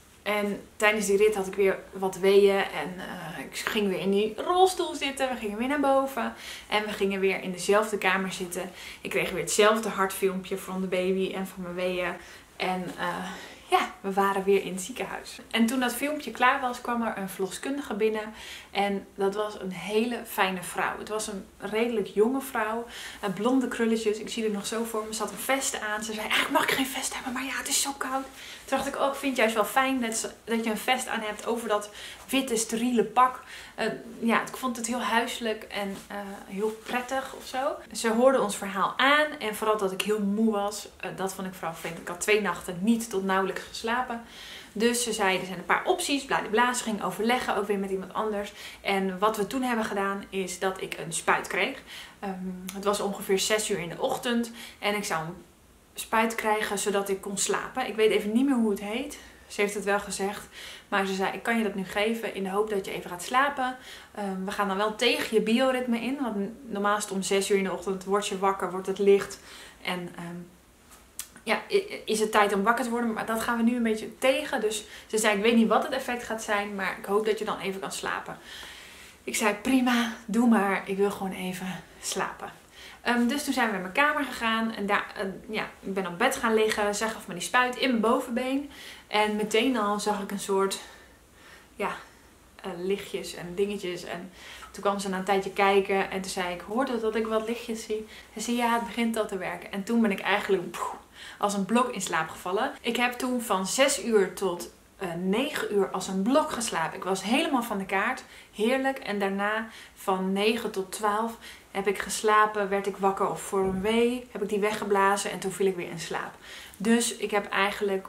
A: En tijdens die rit had ik weer wat weeën en uh, ik ging weer in die rolstoel zitten. We gingen weer naar boven en we gingen weer in dezelfde kamer zitten. Ik kreeg weer hetzelfde hartfilmpje van de baby en van mijn weeën. En uh, ja, we waren weer in het ziekenhuis. En toen dat filmpje klaar was, kwam er een verloskundige binnen. En dat was een hele fijne vrouw. Het was een redelijk jonge vrouw. Uh, blonde krulletjes. Ik zie er nog zo voor me. Ze had een vest aan. Ze zei, eigenlijk mag ik geen vest hebben, maar ja, het is zo koud. Toen dacht ik ook, oh, ik vind het juist wel fijn dat, dat je een vest aan hebt over dat witte, steriele pak. Uh, ja, ik vond het heel huiselijk en uh, heel prettig of zo. Ze hoorde ons verhaal aan en vooral dat ik heel moe was. Uh, dat vond ik vooral fijn. Ik had twee nachten niet tot nauwelijks geslapen. Dus ze zei, er zijn een paar opties, bladibla. Ze ging overleggen, ook weer met iemand anders. En wat we toen hebben gedaan, is dat ik een spuit kreeg. Um, het was ongeveer zes uur in de ochtend. En ik zou een spuit krijgen, zodat ik kon slapen. Ik weet even niet meer hoe het heet. Ze heeft het wel gezegd. Maar ze zei, ik kan je dat nu geven in de hoop dat je even gaat slapen. Um, we gaan dan wel tegen je bioritme in. Want normaal is het om zes uur in de ochtend, word je wakker, wordt het licht. En um, ja, is het tijd om wakker te worden. Maar dat gaan we nu een beetje tegen. Dus ze zei, ik weet niet wat het effect gaat zijn. Maar ik hoop dat je dan even kan slapen. Ik zei, prima, doe maar. Ik wil gewoon even slapen. Um, dus toen zijn we naar mijn kamer gegaan. En daar, uh, ja, ik ben op bed gaan liggen. Zij gaf me die spuit in mijn bovenbeen. En meteen al zag ik een soort, ja, uh, lichtjes en dingetjes. En toen kwam ze na een tijdje kijken. En toen zei ik, hoorde dat ik wat lichtjes zie? Ze zei, ja, het begint al te werken. En toen ben ik eigenlijk pff, als een blok in slaap gevallen. Ik heb toen van zes uur tot uh, negen uur als een blok geslapen. Ik was helemaal van de kaart. Heerlijk. En daarna van negen tot twaalf heb ik geslapen, werd ik wakker of voor een wee. Heb ik die weggeblazen en toen viel ik weer in slaap. Dus ik heb eigenlijk,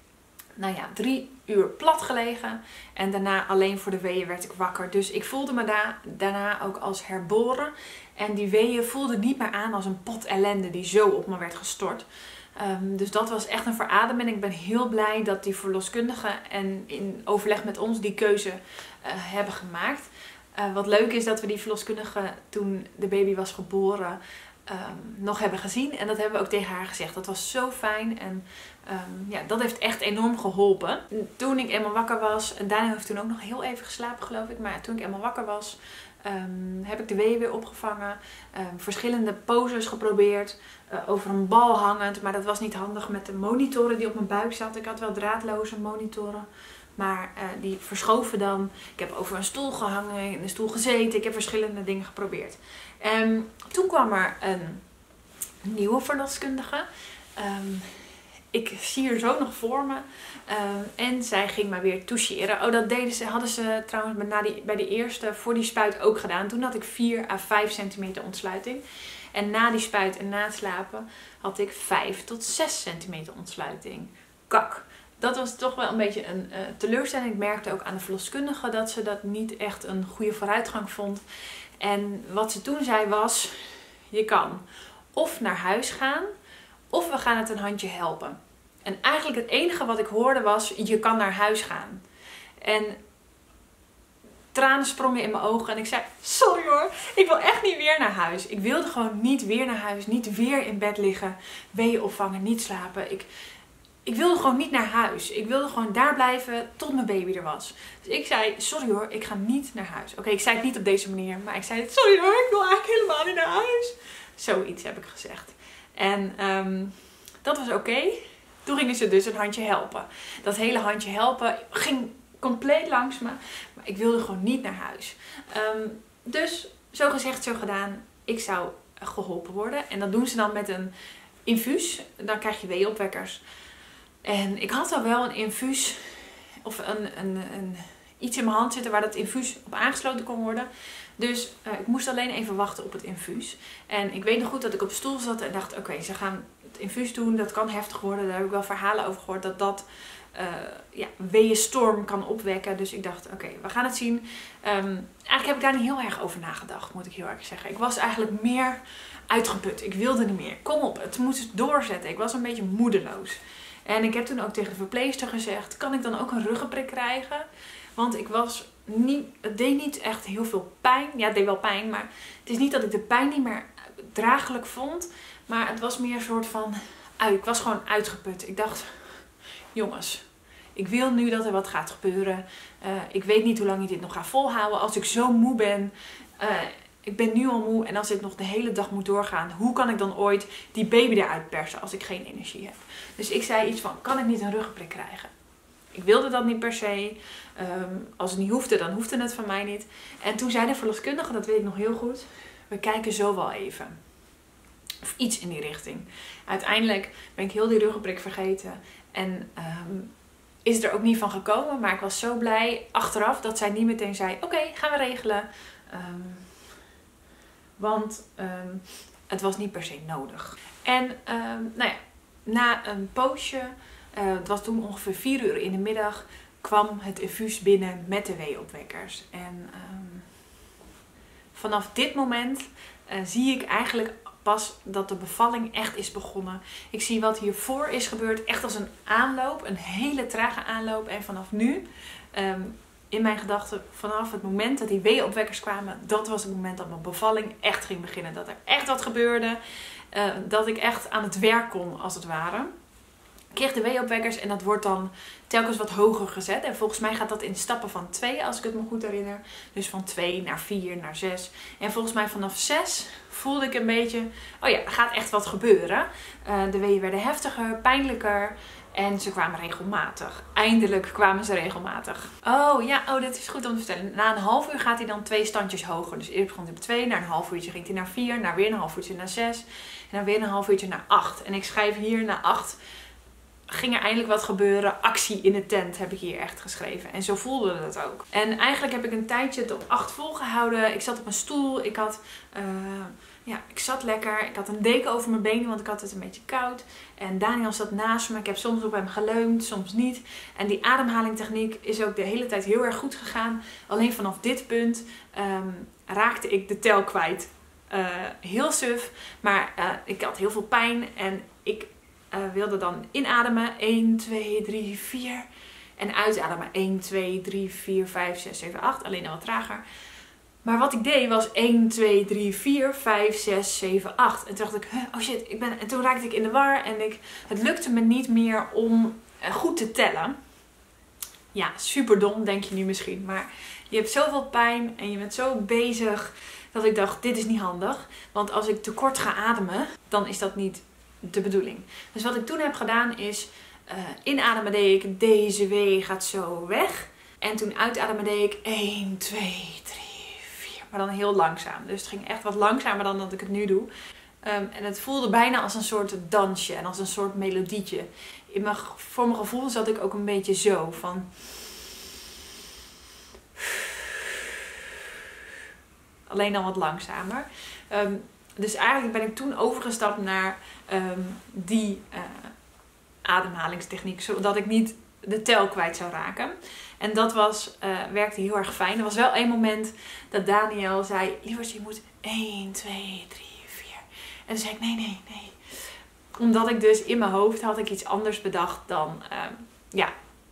A: nou ja, drie uur plat gelegen. En daarna alleen voor de weeën werd ik wakker. Dus ik voelde me da daarna ook als herboren. En die weeën voelden niet meer aan als een pot ellende die zo op me werd gestort. Um, dus dat was echt een verademing. En ik ben heel blij dat die verloskundige en in overleg met ons die keuze uh, hebben gemaakt. Uh, wat leuk is dat we die verloskundige toen de baby was geboren um, nog hebben gezien. En dat hebben we ook tegen haar gezegd. Dat was zo fijn. En um, ja, dat heeft echt enorm geholpen. Toen ik eenmaal wakker was. En Daniel heeft toen ook nog heel even geslapen geloof ik. Maar toen ik eenmaal wakker was. Um, heb ik de weeën weer opgevangen. Um, verschillende poses geprobeerd. Uh, over een bal hangend. Maar dat was niet handig met de monitoren die op mijn buik zaten. Ik had wel draadloze monitoren. Maar uh, die verschoven dan. Ik heb over een stoel gehangen, in een stoel gezeten. Ik heb verschillende dingen geprobeerd. En toen kwam er een nieuwe verloskundige. Um, ik zie haar zo nog voor me. Um, en zij ging me weer toucheren. Oh, dat deden ze, hadden ze trouwens na die, bij de eerste, voor die spuit ook gedaan. Toen had ik vier à vijf centimeter ontsluiting. En na die spuit en na het slapen had ik vijf tot zes centimeter ontsluiting. Kak. Dat was toch wel een beetje een uh, teleurstelling. Ik merkte ook aan de verloskundige dat ze dat niet echt een goede vooruitgang vond. En wat ze toen zei was, je kan of naar huis gaan, of we gaan het een handje helpen. En eigenlijk het enige wat ik hoorde was, je kan naar huis gaan. En tranen sprongen in mijn ogen en ik zei, sorry hoor, ik wil echt niet weer naar huis. Ik wilde gewoon niet weer naar huis, niet weer in bed liggen, weeën opvangen, niet slapen. Ik... Ik wilde gewoon niet naar huis. Ik wilde gewoon daar blijven tot mijn baby er was. Dus ik zei, sorry hoor, ik ga niet naar huis. Oké, okay, ik zei het niet op deze manier. Maar ik zei, sorry hoor, ik wil eigenlijk helemaal niet naar huis. Zoiets heb ik gezegd. En um, dat was oké. Okay. Toen gingen ze dus een handje helpen. Dat hele handje helpen ging compleet langs me. Maar ik wilde gewoon niet naar huis. Um, dus, zo gezegd, zo gedaan. Ik zou geholpen worden. En dat doen ze dan met een infuus. Dan krijg je weeopwekkers. En ik had al wel een infuus of een, een, een, iets in mijn hand zitten waar dat infuus op aangesloten kon worden. Dus uh, ik moest alleen even wachten op het infuus. En ik weet nog goed dat ik op de stoel zat en dacht, oké, okay, ze gaan het infuus doen. Dat kan heftig worden. Daar heb ik wel verhalen over gehoord dat dat uh, ja, weeënstorm kan opwekken. Dus ik dacht, oké, okay, we gaan het zien. Um, eigenlijk heb ik daar niet heel erg over nagedacht, moet ik heel erg zeggen. Ik was eigenlijk meer uitgeput. Ik wilde niet meer. Kom op, het moest doorzetten. Ik was een beetje moedeloos. En ik heb toen ook tegen de verpleegster gezegd, kan ik dan ook een ruggenprik krijgen? Want ik was niet, het deed niet echt heel veel pijn. Ja, het deed wel pijn, maar het is niet dat ik de pijn niet meer draaglijk vond. Maar het was meer een soort van, ik was gewoon uitgeput. Ik dacht, jongens, ik wil nu dat er wat gaat gebeuren. Uh, ik weet niet hoe lang ik dit nog ga volhouden. Als ik zo moe ben, uh, ik ben nu al moe en als ik nog de hele dag moet doorgaan, hoe kan ik dan ooit die baby eruit persen als ik geen energie heb? Dus ik zei iets van, kan ik niet een ruggenprik krijgen? Ik wilde dat niet per se. Um, als het niet hoefde, dan hoefde het van mij niet. En toen zei de verloskundige, dat weet ik nog heel goed, we kijken zo wel even. Of iets in die richting. Uiteindelijk ben ik heel die ruggenprik vergeten. En um, is het er ook niet van gekomen. Maar ik was zo blij achteraf dat zij niet meteen zei, oké, okay, gaan we regelen. Um, want um, het was niet per se nodig. En um, nou ja, na een poosje, uh, het was toen ongeveer vier uur in de middag, kwam het infuus binnen met de weeopwekkers. En um, vanaf dit moment uh, zie ik eigenlijk pas dat de bevalling echt is begonnen. Ik zie wat hiervoor is gebeurd echt als een aanloop, een hele trage aanloop. En vanaf nu, um, in mijn gedachten, vanaf het moment dat die weeopwekkers kwamen, dat was het moment dat mijn bevalling echt ging beginnen. Dat er echt wat gebeurde. Uh, dat ik echt aan het werk kon, als het ware. Ik kreeg de weeopwekkers en dat wordt dan telkens wat hoger gezet. En volgens mij gaat dat in stappen van twee, als ik het me goed herinner. Dus van twee naar vier naar zes. En volgens mij vanaf zes voelde ik een beetje, oh ja, er gaat echt wat gebeuren. Uh, de weeën werden heftiger, pijnlijker. En ze kwamen regelmatig. Eindelijk kwamen ze regelmatig. Oh ja, oh, dit is goed om te vertellen. Na een half uur gaat hij dan twee standjes hoger. Dus eerst begon hij op twee, na een half uurtje ging hij naar vier, naar weer een half uurtje naar zes. En dan weer een half uurtje naar acht. En ik schrijf hier naar acht. Ging er eindelijk wat gebeuren. Actie in de tent heb ik hier echt geschreven. En zo voelde het ook. En eigenlijk heb ik een tijdje het op acht volgehouden. Ik zat op een stoel. Ik had... Uh, Ja, ik zat lekker. Ik had een deken over mijn benen, want ik had het een beetje koud. En Daniel zat naast me. Ik heb soms op hem geleund, soms niet. En die ademhalingtechniek is ook de hele tijd heel erg goed gegaan. Alleen vanaf dit punt um, raakte ik de tel kwijt. Uh, heel suf, maar uh, ik had heel veel pijn. En ik uh, wilde dan inademen. één, twee, drie, vier. En uitademen. één, twee, drie, vier, vijf, zes, zeven, acht. Alleen dan wat trager. Maar wat ik deed was één, twee, drie, vier, vijf, zes, zeven, acht. En toen dacht ik, oh shit, ik ben... En toen raakte ik in de war en ik, het lukte me niet meer om goed te tellen. Ja, super dom, denk je nu misschien. Maar je hebt zoveel pijn en je bent zo bezig dat ik dacht, dit is niet handig. Want als ik te kort ga ademen, dan is dat niet de bedoeling. Dus wat ik toen heb gedaan is, uh, inademen deed ik, deze W gaat zo weg. En toen uitademen deed ik één, twee, drie, vier. Maar dan heel langzaam. Dus het ging echt wat langzamer dan dat ik het nu doe. Um, en het voelde bijna als een soort dansje en als een soort melodietje. In mijn, voor mijn gevoel zat ik ook een beetje zo van... Alleen dan wat langzamer. Um, dus eigenlijk ben ik toen overgestapt naar um, die uh, ademhalingstechniek. Zodat ik niet de tel kwijt zou raken. En dat was, uh, werkte heel erg fijn. Er was wel één moment dat Daniel zei... Lieverd, je moet één, twee, drie, vier. En toen zei ik nee, nee, nee. Omdat ik dus in mijn hoofd had ik iets anders bedacht dan... Uh, ja,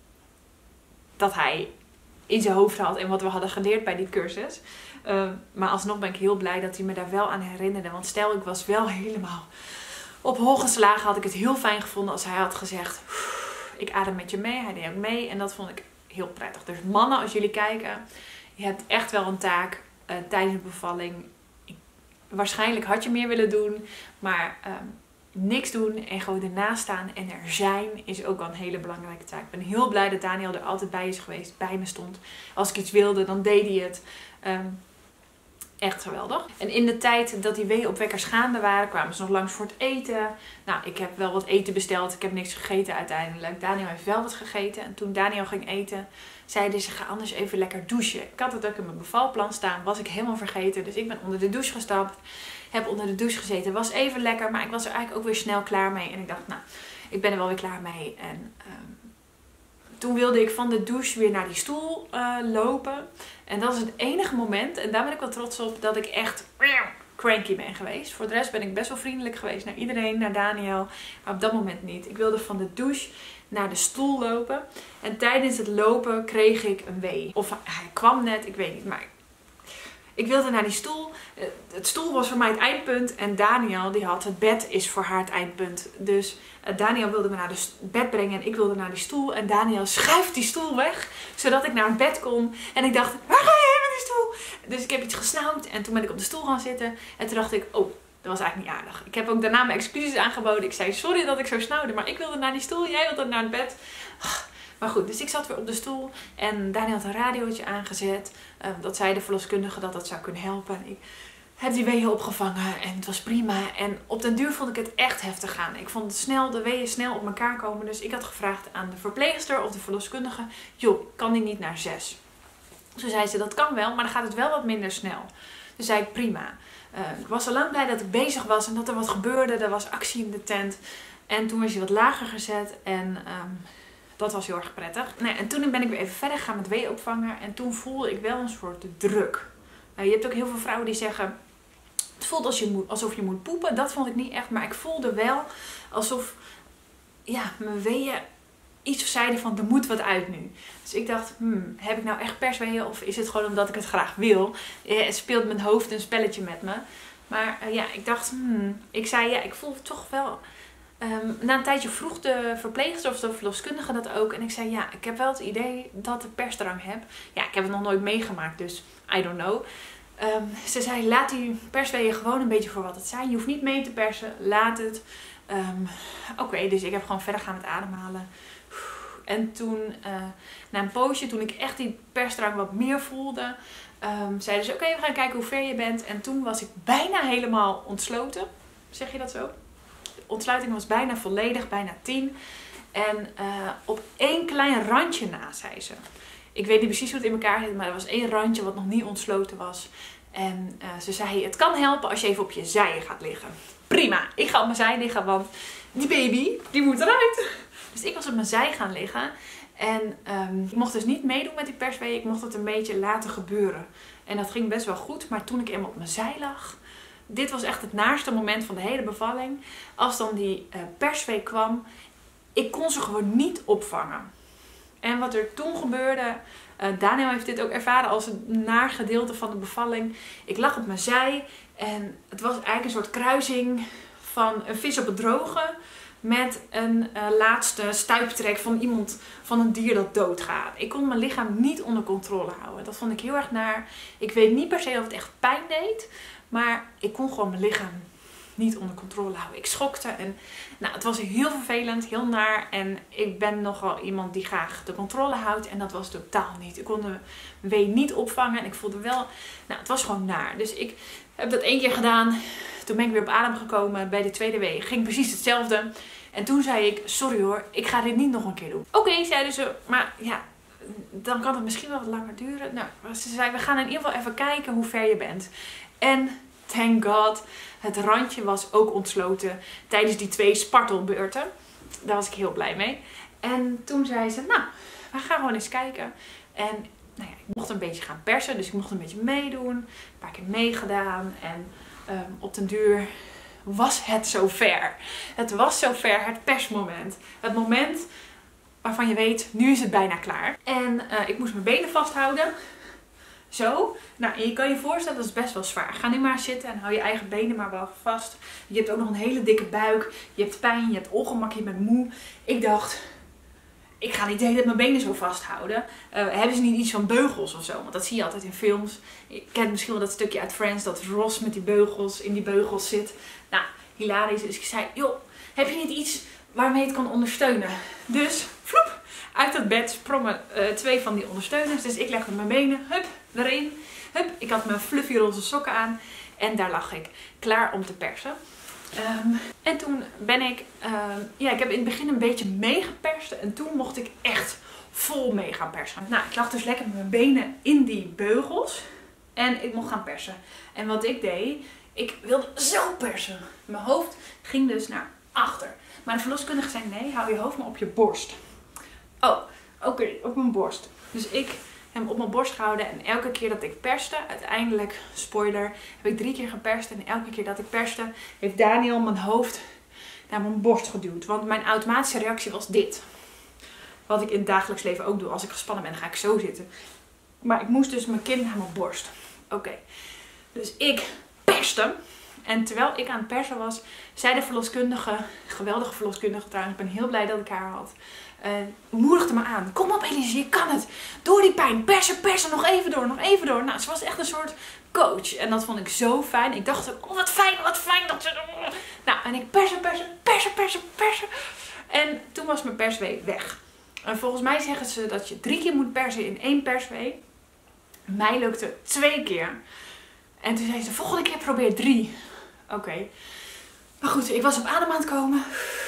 A: dat hij in zijn hoofd had en wat we hadden geleerd bij die cursus. Uh, maar alsnog ben ik heel blij dat hij me daar wel aan herinnerde. Want stel, ik was wel helemaal op hol geslagen. Had ik het heel fijn gevonden als hij had gezegd... Ik adem met je mee. Hij deed ook mee. En dat vond ik heel prettig. Dus mannen, als jullie kijken. Je hebt echt wel een taak uh, tijdens de bevalling. Ik, waarschijnlijk had je meer willen doen. Maar uh, niks doen en gewoon ernaast staan en er zijn is ook wel een hele belangrijke taak. Ik ben heel blij dat Daniel er altijd bij is geweest. Bij me stond. Als ik iets wilde, dan deed hij het. Um, Echt geweldig. En in de tijd dat die weeopwekkers gaande waren, kwamen ze nog langs voor het eten. Nou, ik heb wel wat eten besteld. Ik heb niks gegeten uiteindelijk. Daniel heeft wel wat gegeten. En toen Daniel ging eten, zeiden ze, ga anders even lekker douchen. Ik had het ook in mijn bevalplan staan. Was ik helemaal vergeten. Dus ik ben onder de douche gestapt. Heb onder de douche gezeten. Was even lekker. Maar ik was er eigenlijk ook weer snel klaar mee. En ik dacht, nou, ik ben er wel weer klaar mee. En... Um, Toen wilde ik van de douche weer naar die stoel uh, lopen. En dat is het enige moment, en daar ben ik wel trots op, dat ik echt cranky ben geweest. Voor de rest ben ik best wel vriendelijk geweest naar iedereen, naar Daniel. Maar op dat moment niet. Ik wilde van de douche naar de stoel lopen. En tijdens het lopen kreeg ik een wee. Of hij kwam net, ik weet niet. Maar ik wilde naar die stoel. Het stoel was voor mij het eindpunt. En Daniel die had het bed is voor haar het eindpunt. Dus Daniel wilde me naar het bed brengen. En ik wilde naar die stoel. En Daniel schuift die stoel weg. Zodat ik naar het bed kon. En ik dacht, waar ga je heen met die stoel? Dus ik heb iets gesnauwd. En toen ben ik op de stoel gaan zitten. En toen dacht ik, oh, dat was eigenlijk niet aardig. Ik heb ook daarna mijn excuses aangeboden. Ik zei, sorry dat ik zo snauwde. Maar ik wilde naar die stoel. Jij wilde naar het bed. Maar goed, dus ik zat weer op de stoel en Daniel had een radiootje aangezet. Uh, dat zei de verloskundige dat dat zou kunnen helpen. En ik heb die weeën opgevangen en het was prima. En op den duur vond ik het echt heftig gaan. Ik vond het snel, de weeën snel op elkaar komen. Dus ik had gevraagd aan de verpleegster of de verloskundige. Joh, kan die niet naar zes? Toen zei ze, dat kan wel, maar dan gaat het wel wat minder snel. Dus zei ik, prima. Uh, ik was al lang blij dat ik bezig was en dat er wat gebeurde. Er was actie in de tent. En toen was hij wat lager gezet en... Um, Dat was heel erg prettig. Nee, en toen ben ik weer even verder gegaan met wee opvangen. En toen voelde ik wel een soort druk. Uh, je hebt ook heel veel vrouwen die zeggen... Het voelt als je moet, alsof je moet poepen. Dat vond ik niet echt. Maar ik voelde wel alsof... Ja, mijn weeën iets zeiden van... Er moet wat uit nu. Dus ik dacht... Hmm, heb ik nou echt persweeën? Of is het gewoon omdat ik het graag wil? Uh, het speelt mijn hoofd een spelletje met me. Maar uh, ja, ik dacht... Hmm, ik zei ja, ik voel toch wel... Um, na een tijdje vroeg de verpleegster of de verloskundige dat ook. En ik zei, ja, ik heb wel het idee dat ik persdrang heb. Ja, ik heb het nog nooit meegemaakt, dus I don't know. Um, ze zei, laat die persweeën gewoon een beetje voor wat het zijn. Je hoeft niet mee te persen, laat het. Um, Oké, okay, dus ik heb gewoon verder gaan met ademhalen. En toen, uh, na een poosje, toen ik echt die persdrang wat meer voelde... Um, zeiden ze, oké, okay, we gaan kijken hoe ver je bent. En toen was ik bijna helemaal ontsloten. Zeg je dat zo? De ontsluiting was bijna volledig, bijna tien. En uh, op één klein randje na, zei ze. Ik weet niet precies hoe het in elkaar zit, maar er was één randje wat nog niet ontsloten was. En uh, ze zei, het kan helpen als je even op je zij gaat liggen. Prima, ik ga op mijn zij liggen, want die baby, die moet eruit. Dus ik was op mijn zij gaan liggen. En um, ik mocht dus niet meedoen met die perswee. Ik mocht het een beetje laten gebeuren. En dat ging best wel goed. Maar toen ik eenmaal op mijn zij lag... Dit was echt het naarste moment van de hele bevalling. Als dan die uh, perswee kwam... Ik kon ze gewoon niet opvangen. En wat er toen gebeurde... Uh, Daniel heeft dit ook ervaren als een naar gedeelte van de bevalling. Ik lag op mijn zij en het was eigenlijk een soort kruising van een vis op het droge met een uh, laatste stuiptrek van iemand, van een dier dat doodgaat. Ik kon mijn lichaam niet onder controle houden. Dat vond ik heel erg naar. Ik weet niet per se of het echt pijn deed, maar ik kon gewoon mijn lichaam niet onder controle houden. Ik schokte en nou, het was heel vervelend, heel naar. En ik ben nogal iemand die graag de controle houdt en dat was totaal niet. Ik kon de wee niet opvangen en ik voelde wel, nou het was gewoon naar. Dus ik heb dat één keer gedaan. Toen ben ik weer op adem gekomen. Bij de tweede wee ging precies hetzelfde. En toen zei ik, sorry hoor, ik ga dit niet nog een keer doen. Oké, okay, zeiden ze, maar ja, dan kan het misschien wel wat langer duren. Nou, ze zei, we gaan in ieder geval even kijken hoe ver je bent. En thank god, het randje was ook ontsloten tijdens die twee spartelbeurten. Daar was ik heel blij mee. En toen zei ze, nou, we gaan gewoon eens kijken. En nou ja, ik mocht een beetje gaan persen, dus ik mocht een beetje meedoen. Een paar keer meegedaan. En um, op den duur was het zover. Het was zover, het persmoment. Het moment waarvan je weet, nu is het bijna klaar. En uh, ik moest mijn benen vasthouden. Zo. Nou, en je kan je voorstellen, dat is best wel zwaar. Ga nu maar zitten en hou je eigen benen maar wel vast. Je hebt ook nog een hele dikke buik. Je hebt pijn, je hebt ongemak, je bent moe. Ik dacht, ik ga niet de hele tijd mijn benen zo vasthouden. Uh, hebben ze niet iets van beugels of zo? Want dat zie je altijd in films. Je kent misschien wel dat stukje uit Friends, dat Ross met die beugels in die beugels zit. Nou, hilarisch. Dus ik zei, joh, heb je niet iets waarmee je het kan ondersteunen? Dus, vloep, uit dat bed sprongen uh, twee van die ondersteuners. Dus ik legde mijn benen, hup, erin. Hup, ik had mijn fluffy roze sokken aan. En daar lag ik, klaar om te persen. Um, en toen ben ik, um, ja, ik heb in het begin een beetje meegeperst. En toen mocht ik echt vol mee gaan persen. Nou, ik lag dus lekker met mijn benen in die beugels. En ik mocht gaan persen. En wat ik deed, ik wilde zo persen. Mijn hoofd ging dus naar achter. Maar de verloskundige zei, nee, hou je hoofd maar op je borst. Oh, oké, okay, op mijn borst. Dus ik heb hem op mijn borst gehouden. En elke keer dat ik perste, uiteindelijk, spoiler, heb ik drie keer geperst. En elke keer dat ik perste, heeft Daniel mijn hoofd naar mijn borst geduwd. Want mijn automatische reactie was dit. Wat ik in het dagelijks leven ook doe. Als ik gespannen ben, ga ik zo zitten. Maar ik moest dus mijn kin naar mijn borst. Oké. Okay. Dus ik perste. En terwijl ik aan het persen was, zei de verloskundige, geweldige verloskundige trouwens, ik ben heel blij dat ik haar had, uh, moedigde me aan. Kom op Elise, je kan het. Door die pijn, persen, persen, nog even door, nog even door. Nou, ze was echt een soort coach. En dat vond ik zo fijn. Ik dacht, oh wat fijn, wat fijn dat ze... Nou, en ik persen, persen, persen, persen, persen. En toen was mijn perswee weg. En volgens mij zeggen ze dat je drie keer moet persen in één perswee. Mij lukte twee keer. En toen zei ze, volgende keer probeer drie. Oké. Okay. Maar goed, ik was op adem aan het komen.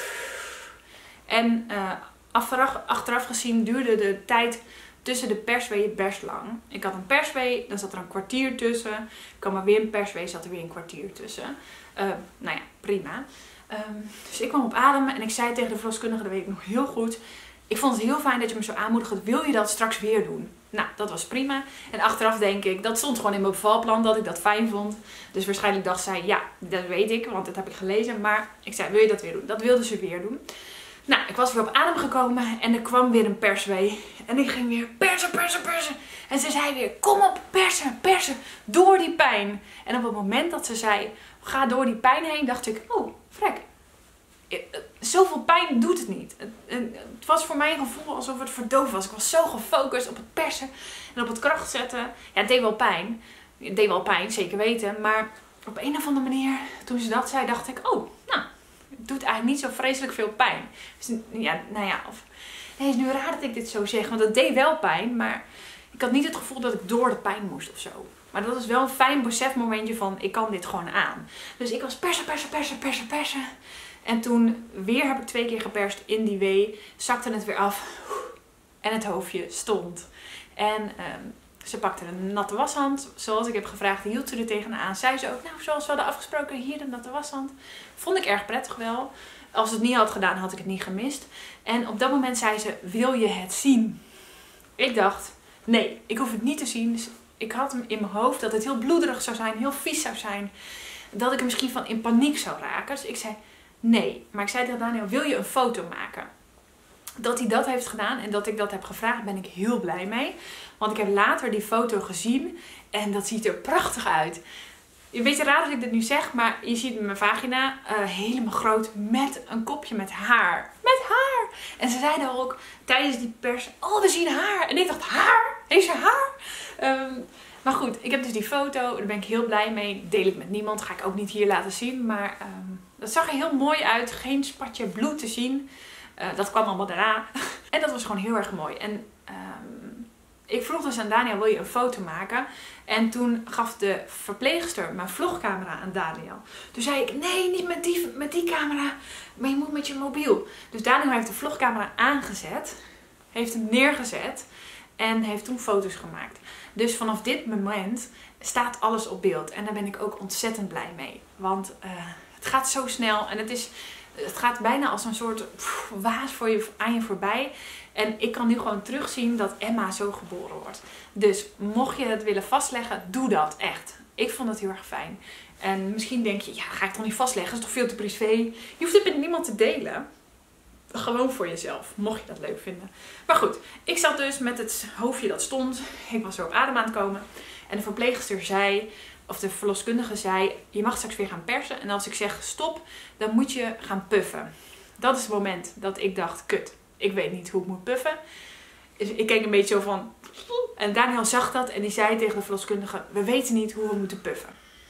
A: En uh, achteraf, achteraf gezien duurde de tijd tussen de persweeën best lang. Ik had een perswee, dan zat er een kwartier tussen. Ik kwam maar weer een perswee, zat er weer een kwartier tussen. Uh, nou ja, prima. Um, dus ik kwam op adem en ik zei tegen de verloskundige, dat weet ik nog heel goed. Ik vond het heel fijn dat je me zo aanmoedigde. Wil je dat straks weer doen? Nou, dat was prima. En achteraf denk ik, dat stond gewoon in mijn bevalplan dat ik dat fijn vond. Dus waarschijnlijk dacht zij, ja, dat weet ik, want dat heb ik gelezen. Maar ik zei, wil je dat weer doen? Dat wilde ze weer doen. Nou, ik was weer op adem gekomen en er kwam weer een perswee. En ik ging weer persen, persen, persen. En ze zei weer, kom op, persen, persen, door die pijn. En op het moment dat ze zei, ga door die pijn heen, dacht ik, oh, vrek. Zoveel pijn doet het niet. Het was voor mij een gevoel alsof het verdoofd was. Ik was zo gefocust op het persen en op het kracht zetten. Ja, het deed wel pijn. Het deed wel pijn, zeker weten. Maar op een of andere manier, toen ze dat zei, dacht ik, oh, nou, het doet eigenlijk niet zo vreselijk veel pijn. Dus, ja, nou ja, of, nee, het is nu raar dat ik dit zo zeg, want het deed wel pijn. Maar ik had niet het gevoel dat ik door de pijn moest of zo. Maar dat is wel een fijn besefmomentje van, ik kan dit gewoon aan. Dus ik was persen, persen, persen, persen, persen. En toen weer heb ik twee keer geperst in die wee. Zakte het weer af. En het hoofdje stond. En um, ze pakte een natte washand. Zoals ik heb gevraagd, hield ze er tegenaan. Zei ze ook, nou zoals we hadden afgesproken, hier de natte washand. Vond ik erg prettig wel. Als het niet had gedaan, had ik het niet gemist. En op dat moment zei ze, wil je het zien? Ik dacht, nee, ik hoef het niet te zien. Dus ik had hem in mijn hoofd dat het heel bloederig zou zijn, heel vies zou zijn. Dat ik er misschien van in paniek zou raken. Dus ik zei... nee, maar ik zei tegen Daniel, wil je een foto maken? Dat hij dat heeft gedaan en dat ik dat heb gevraagd, ben ik heel blij mee. Want ik heb later die foto gezien en dat ziet er prachtig uit. Een beetje raar dat ik dit nu zeg, maar je ziet mijn vagina uh, helemaal groot met een kopje met haar. Met haar! En ze zeiden ook tijdens die pers, oh we zien haar. En ik dacht, haar? Heeft ze haar? Um, maar goed, ik heb dus die foto, daar ben ik heel blij mee. Deel ik met niemand, ga ik ook niet hier laten zien. Maar um, dat zag er heel mooi uit, geen spatje bloed te zien. Uh, dat kwam allemaal daarna. En dat was gewoon heel erg mooi. En um, ik vroeg dus aan Daniel, wil je een foto maken? En toen gaf de verpleegster mijn vlogcamera aan Daniel. Toen zei ik, nee, niet met die, met die camera, maar je moet met je mobiel. Dus Daniel heeft de vlogcamera aangezet, heeft hem neergezet en heeft toen foto's gemaakt. Dus vanaf dit moment staat alles op beeld. En daar ben ik ook ontzettend blij mee. Want uh, het gaat zo snel en het is... Het gaat bijna als een soort pff, waas voor je, aan je voorbij. En ik kan nu gewoon terugzien dat Emma zo geboren wordt. Dus mocht je het willen vastleggen, doe dat echt. Ik vond het heel erg fijn. En misschien denk je, ja, ga ik toch niet vastleggen? Dat is toch veel te privé? Je hoeft het met niemand te delen. Gewoon voor jezelf, mocht je dat leuk vinden. Maar goed, ik zat dus met het hoofdje dat stond. Ik was zo op adem aan het komen. En de verpleegster zei... Of de verloskundige zei, je mag straks weer gaan persen. En als ik zeg stop, dan moet je gaan puffen. Dat is het moment dat ik dacht, kut, ik weet niet hoe ik moet puffen. Dus ik keek een beetje zo van... En Daniel zag dat en die zei tegen de verloskundige, we weten niet hoe we moeten puffen.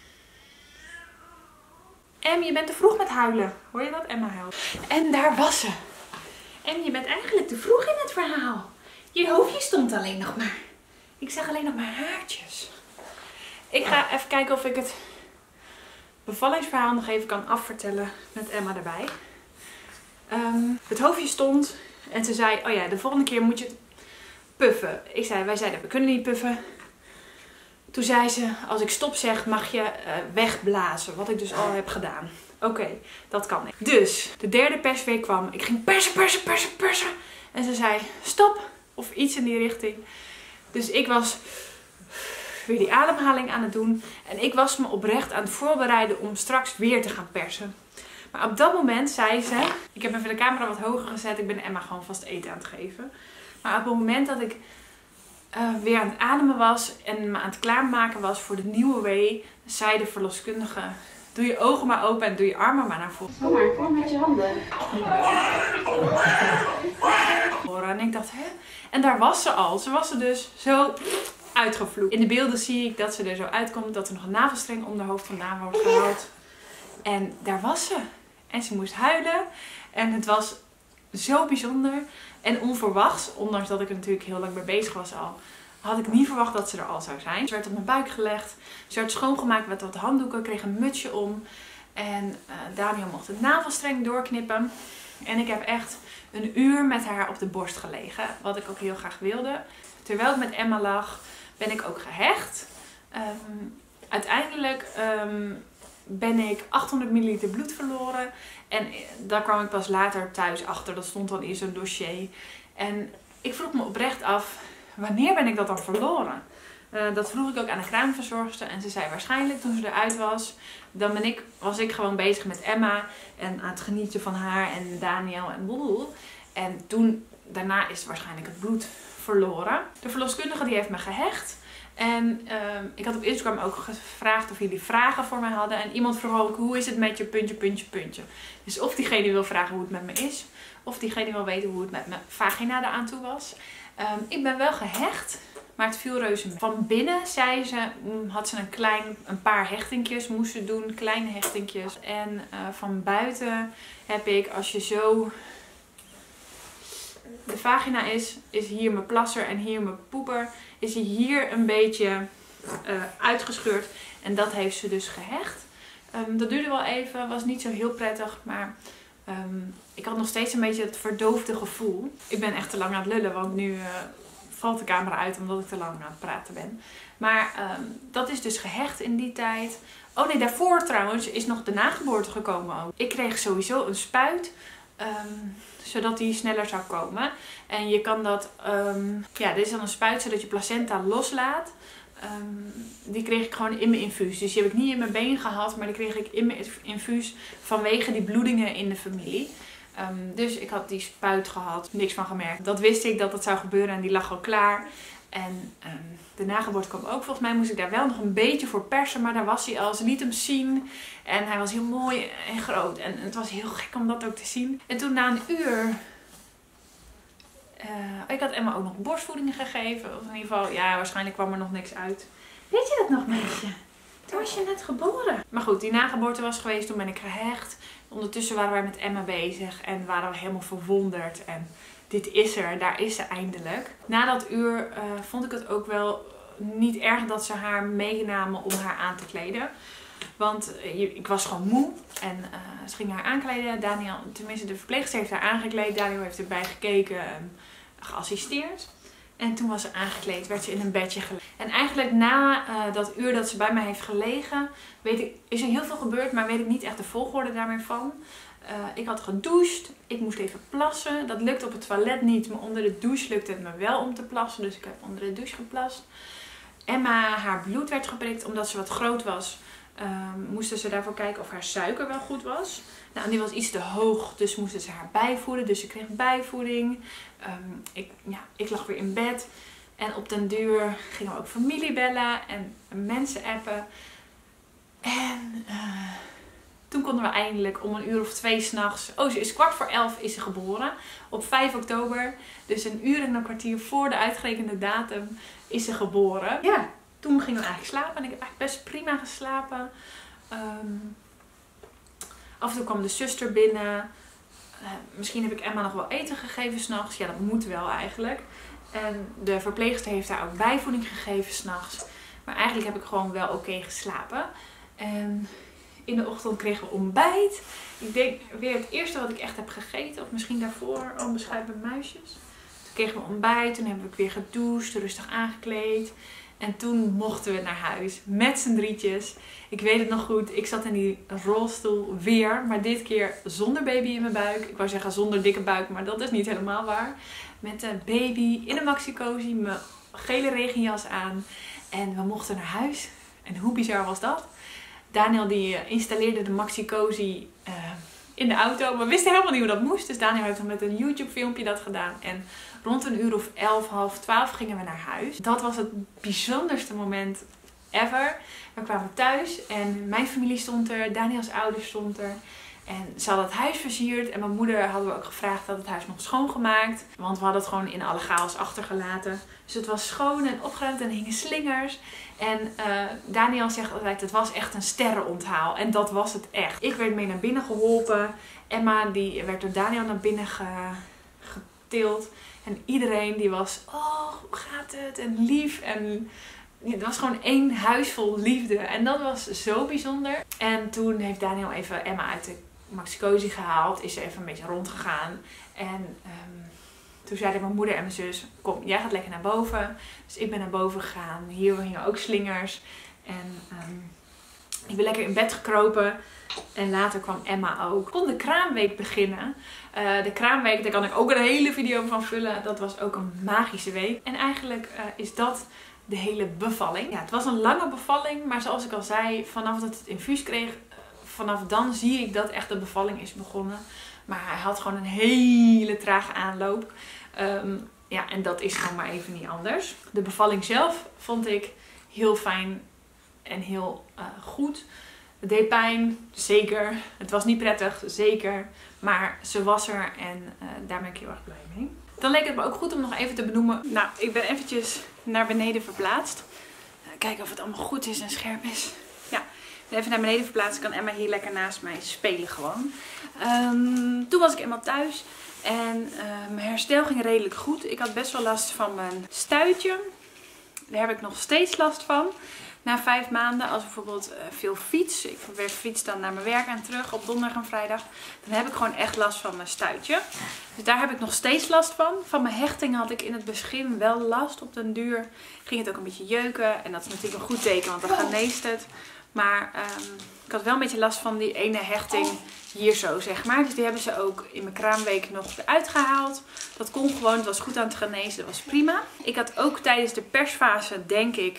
A: Em, je bent te vroeg met huilen. Hoor je dat? Emma huilt. En daar was ze. Em, je bent eigenlijk te vroeg in het verhaal. Je hoofdje stond alleen nog maar. Ik zag alleen nog maar haartjes. Ik ga even kijken of ik het bevallingsverhaal nog even kan afvertellen met Emma erbij. Um, het hoofdje stond en ze zei, oh ja, de volgende keer moet je het puffen. Ik zei, wij zeiden, we kunnen niet puffen. Toen zei ze, als ik stop zeg, mag je uh, wegblazen. Wat ik dus al heb gedaan. Oké, okay, dat kan ik. Dus, de derde persweek kwam. Ik ging persen, persen, persen, persen. En ze zei, stop. Of iets in die richting. Dus ik was... weer die ademhaling aan het doen. En ik was me oprecht aan het voorbereiden om straks weer te gaan persen. Maar op dat moment zei ze... Ik heb even de camera wat hoger gezet. Ik ben Emma gewoon vast eten aan het geven. Maar op het moment dat ik uh, weer aan het ademen was en me aan het klaarmaken was voor de nieuwe wee, zei de verloskundige... Doe je ogen maar open en doe je armen maar naar voren.
B: Kom maar, kom met je handen.
A: En ik dacht, hè? En daar was ze al. Ze was er dus zo... uitgevloekt. In de beelden zie ik dat ze er zo uitkomt, dat er nog een navelstreng om haar hoofd vandaan wordt gehaald. En daar was ze. En ze moest huilen. En het was zo bijzonder en onverwachts. Ondanks dat ik er natuurlijk heel lang mee bezig was al. Had ik niet verwacht dat ze er al zou zijn. Ze werd op mijn buik gelegd. Ze werd schoongemaakt met wat handdoeken. Kreeg een mutsje om. En uh, Daniel mocht het navelstreng doorknippen. En ik heb echt een uur met haar op de borst gelegen. Wat ik ook heel graag wilde. Terwijl ik met Emma lag, ben ik ook gehecht. Um, uiteindelijk um, ben ik achthonderd milliliter bloed verloren. En daar kwam ik pas later thuis achter. Dat stond dan in zo'n dossier. En ik vroeg me oprecht af, wanneer ben ik dat dan verloren? Uh, dat vroeg ik ook aan de kraamverzorgster. En ze zei waarschijnlijk toen ze eruit was. Dan ben ik, was ik gewoon bezig met Emma. En aan het genieten van haar en Daniel en boel. En toen, daarna is waarschijnlijk het bloed verloren. De verloskundige die heeft me gehecht. En uh, ik had op Instagram ook gevraagd of jullie vragen voor mij hadden. En iemand vroeg ook, hoe is het met je puntje, puntje, puntje. Dus of diegene wil vragen hoe het met me is. Of diegene wil weten hoe het met mijn vagina eraan toe was. Um, ik ben wel gehecht. Maar het viel reuze mee. Van binnen, zei ze, had ze een, klein, een paar hechtingjes moesten doen. Kleine hechtingjes. En uh, van buiten heb ik, als je zo... De vagina is, is hier mijn plasser en hier mijn poeper. Is hij hier een beetje uh, uitgescheurd. En dat heeft ze dus gehecht. Um, dat duurde wel even. Was niet zo heel prettig. Maar um, ik had nog steeds een beetje het verdoofde gevoel. Ik ben echt te lang aan het lullen. Want nu uh, valt de camera uit omdat ik te lang aan het praten ben. Maar um, dat is dus gehecht in die tijd. Oh nee, daarvoor trouwens is nog de nageboorte gekomen ook. Ik kreeg sowieso een spuit. Um, zodat die sneller zou komen. En je kan dat... Um, ja, dit is dan een spuit zodat je placenta loslaat. Um, die kreeg ik gewoon in mijn infuus. Dus die heb ik niet in mijn been gehad. Maar die kreeg ik in mijn infuus vanwege die bloedingen in de familie. Um, dus ik had die spuit gehad, niks van gemerkt. Dat wist ik dat dat zou gebeuren en die lag al klaar. En um, de nageboorte kwam ook. Volgens mij moest ik daar wel nog een beetje voor persen, maar daar was hij al. Ze liet hem zien en hij was heel mooi en groot. En het was heel gek om dat ook te zien. En toen na een uur... Uh, ik had Emma ook nog borstvoeding gegeven. Of in ieder geval, ja, waarschijnlijk kwam er nog niks uit. Weet je dat nog, meisje? Toen was je net geboren. Maar goed, die nageboorte was geweest. Toen ben ik gehecht. Ondertussen waren wij met Emma bezig. En waren we helemaal verwonderd. En dit is er. Daar is ze eindelijk. Na dat uur uh, vond ik het ook wel niet erg dat ze haar meenamen om haar aan te kleden. Want uh, ik was gewoon moe. En uh, ze ging haar aankleden. Daniel, tenminste de verpleegster heeft haar aangekleed. Daniel heeft erbij gekeken en geassisteerd. En toen was ze aangekleed, werd ze in een bedje gelegd. En eigenlijk na uh, dat uur dat ze bij mij heeft gelegen, weet ik, is er heel veel gebeurd, maar weet ik niet echt de volgorde daarmee van. Uh, ik had gedoucht, ik moest even plassen. Dat lukte op het toilet niet, maar onder de douche lukte het me wel om te plassen. Dus ik heb onder de douche geplast. Emma, haar bloed werd geprikt omdat ze wat groot was. Um, moesten ze daarvoor kijken of haar suiker wel goed was. Nou, die was iets te hoog, dus moesten ze haar bijvoeden. Dus ze kreeg bijvoeding. Um, ik, ja, ik lag weer in bed. En op den duur gingen we ook familie bellen en mensen appen. En uh, toen konden we eindelijk om een uur of twee s'nachts... Oh, ze is kwart voor elf is ze geboren. Op vijf oktober. Dus een uur en een kwartier voor de uitgerekende datum is ze geboren. Ja. Toen gingen we eigenlijk slapen en ik heb eigenlijk best prima geslapen. Um, af en toe kwam de zuster binnen. Uh, misschien heb ik Emma nog wel eten gegeven s'nachts. Ja, dat moet wel eigenlijk. En de verpleegster heeft haar ook bijvoeding gegeven s'nachts. Maar eigenlijk heb ik gewoon wel oké okay geslapen. En in de ochtend kregen we ontbijt. Ik denk weer het eerste wat ik echt heb gegeten. Of misschien daarvoor onbeschrijfbaar muisjes. Toen kregen we ontbijt. Toen heb ik weer gedoucht, rustig aangekleed. En toen mochten we naar huis. Met z'n drietjes. Ik weet het nog goed. Ik zat in die rolstoel weer. Maar dit keer zonder baby in mijn buik. Ik wou zeggen zonder dikke buik. Maar dat is niet helemaal waar. Met een baby in een maxi-cozy. Mijn gele regenjas aan. En we mochten naar huis. En hoe bizar was dat? Daniel die installeerde de maxi-cozy uh, in de auto. Maar we wisten helemaal niet hoe dat moest. Dus Daniel heeft met een YouTube filmpje dat gedaan. En rond een uur of elf, half twaalf gingen we naar huis. Dat was het bijzonderste moment ever. We kwamen thuis en mijn familie stond er. Daniels ouders stond er. En ze hadden het huis versierd. En mijn moeder hadden we ook gevraagd dat het huis nog schoongemaakt. Want we hadden het gewoon in alle chaos achtergelaten. Dus het was schoon en opgeruimd en er hingen slingers. En uh, Daniel zegt altijd, het was echt een sterrenonthaal. En dat was het echt. Ik werd mee naar binnen geholpen. Emma die werd door Daniel naar binnen ge, getild. En iedereen die was, oh, hoe gaat het? En lief. En het was gewoon één huis vol liefde. En dat was zo bijzonder. En toen heeft Daniel even Emma uit de maxi-cozy gehaald. Is ze even een beetje rondgegaan. En um, toen zeiden mijn moeder en mijn zus, kom, jij gaat lekker naar boven. Dus ik ben naar boven gegaan. Hier hingen ook slingers. En um, ik ben lekker in bed gekropen. En later kwam Emma ook. Kon de kraamweek beginnen. Uh, de kraamweek, daar kan ik ook een hele video van vullen. Dat was ook een magische week. En eigenlijk uh, is dat de hele bevalling. Ja, het was een lange bevalling. Maar zoals ik al zei, vanaf dat het infuus kreeg, vanaf dan zie ik dat echt de bevalling is begonnen. Maar hij had gewoon een hele trage aanloop. Um, ja, en dat is gewoon maar even niet anders. De bevalling zelf vond ik heel fijn en heel uh, goed. Het deed pijn, zeker. Het was niet prettig, zeker. Maar ze was er en uh, daar ben ik heel erg blij mee. Dan leek het me ook goed om nog even te benoemen. Nou, ik ben eventjes naar beneden verplaatst. Uh, kijken of het allemaal goed is en scherp is. Ja, ik ben even naar beneden verplaatst. Kan Emma hier lekker naast mij spelen gewoon. Um, toen was ik eenmaal thuis. En uh, mijn herstel ging redelijk goed. Ik had best wel last van mijn stuitje. Daar heb ik nog steeds last van. Na vijf maanden, als ik bijvoorbeeld uh, veel fiets, ik fiets dan naar mijn werk en terug op donderdag en vrijdag, dan heb ik gewoon echt last van mijn stuitje. Dus daar heb ik nog steeds last van. Van mijn hechting had ik in het begin wel last. Op den duur ging het ook een beetje jeuken. En dat is natuurlijk een goed teken, want dan geneest het. Maar um, ik had wel een beetje last van die ene hechting hier zo, zeg maar. Dus die hebben ze ook in mijn kraamweek nog eruit gehaald. Dat kon gewoon, het was goed aan het genezen, dat was prima. Ik had ook tijdens de persfase, denk ik,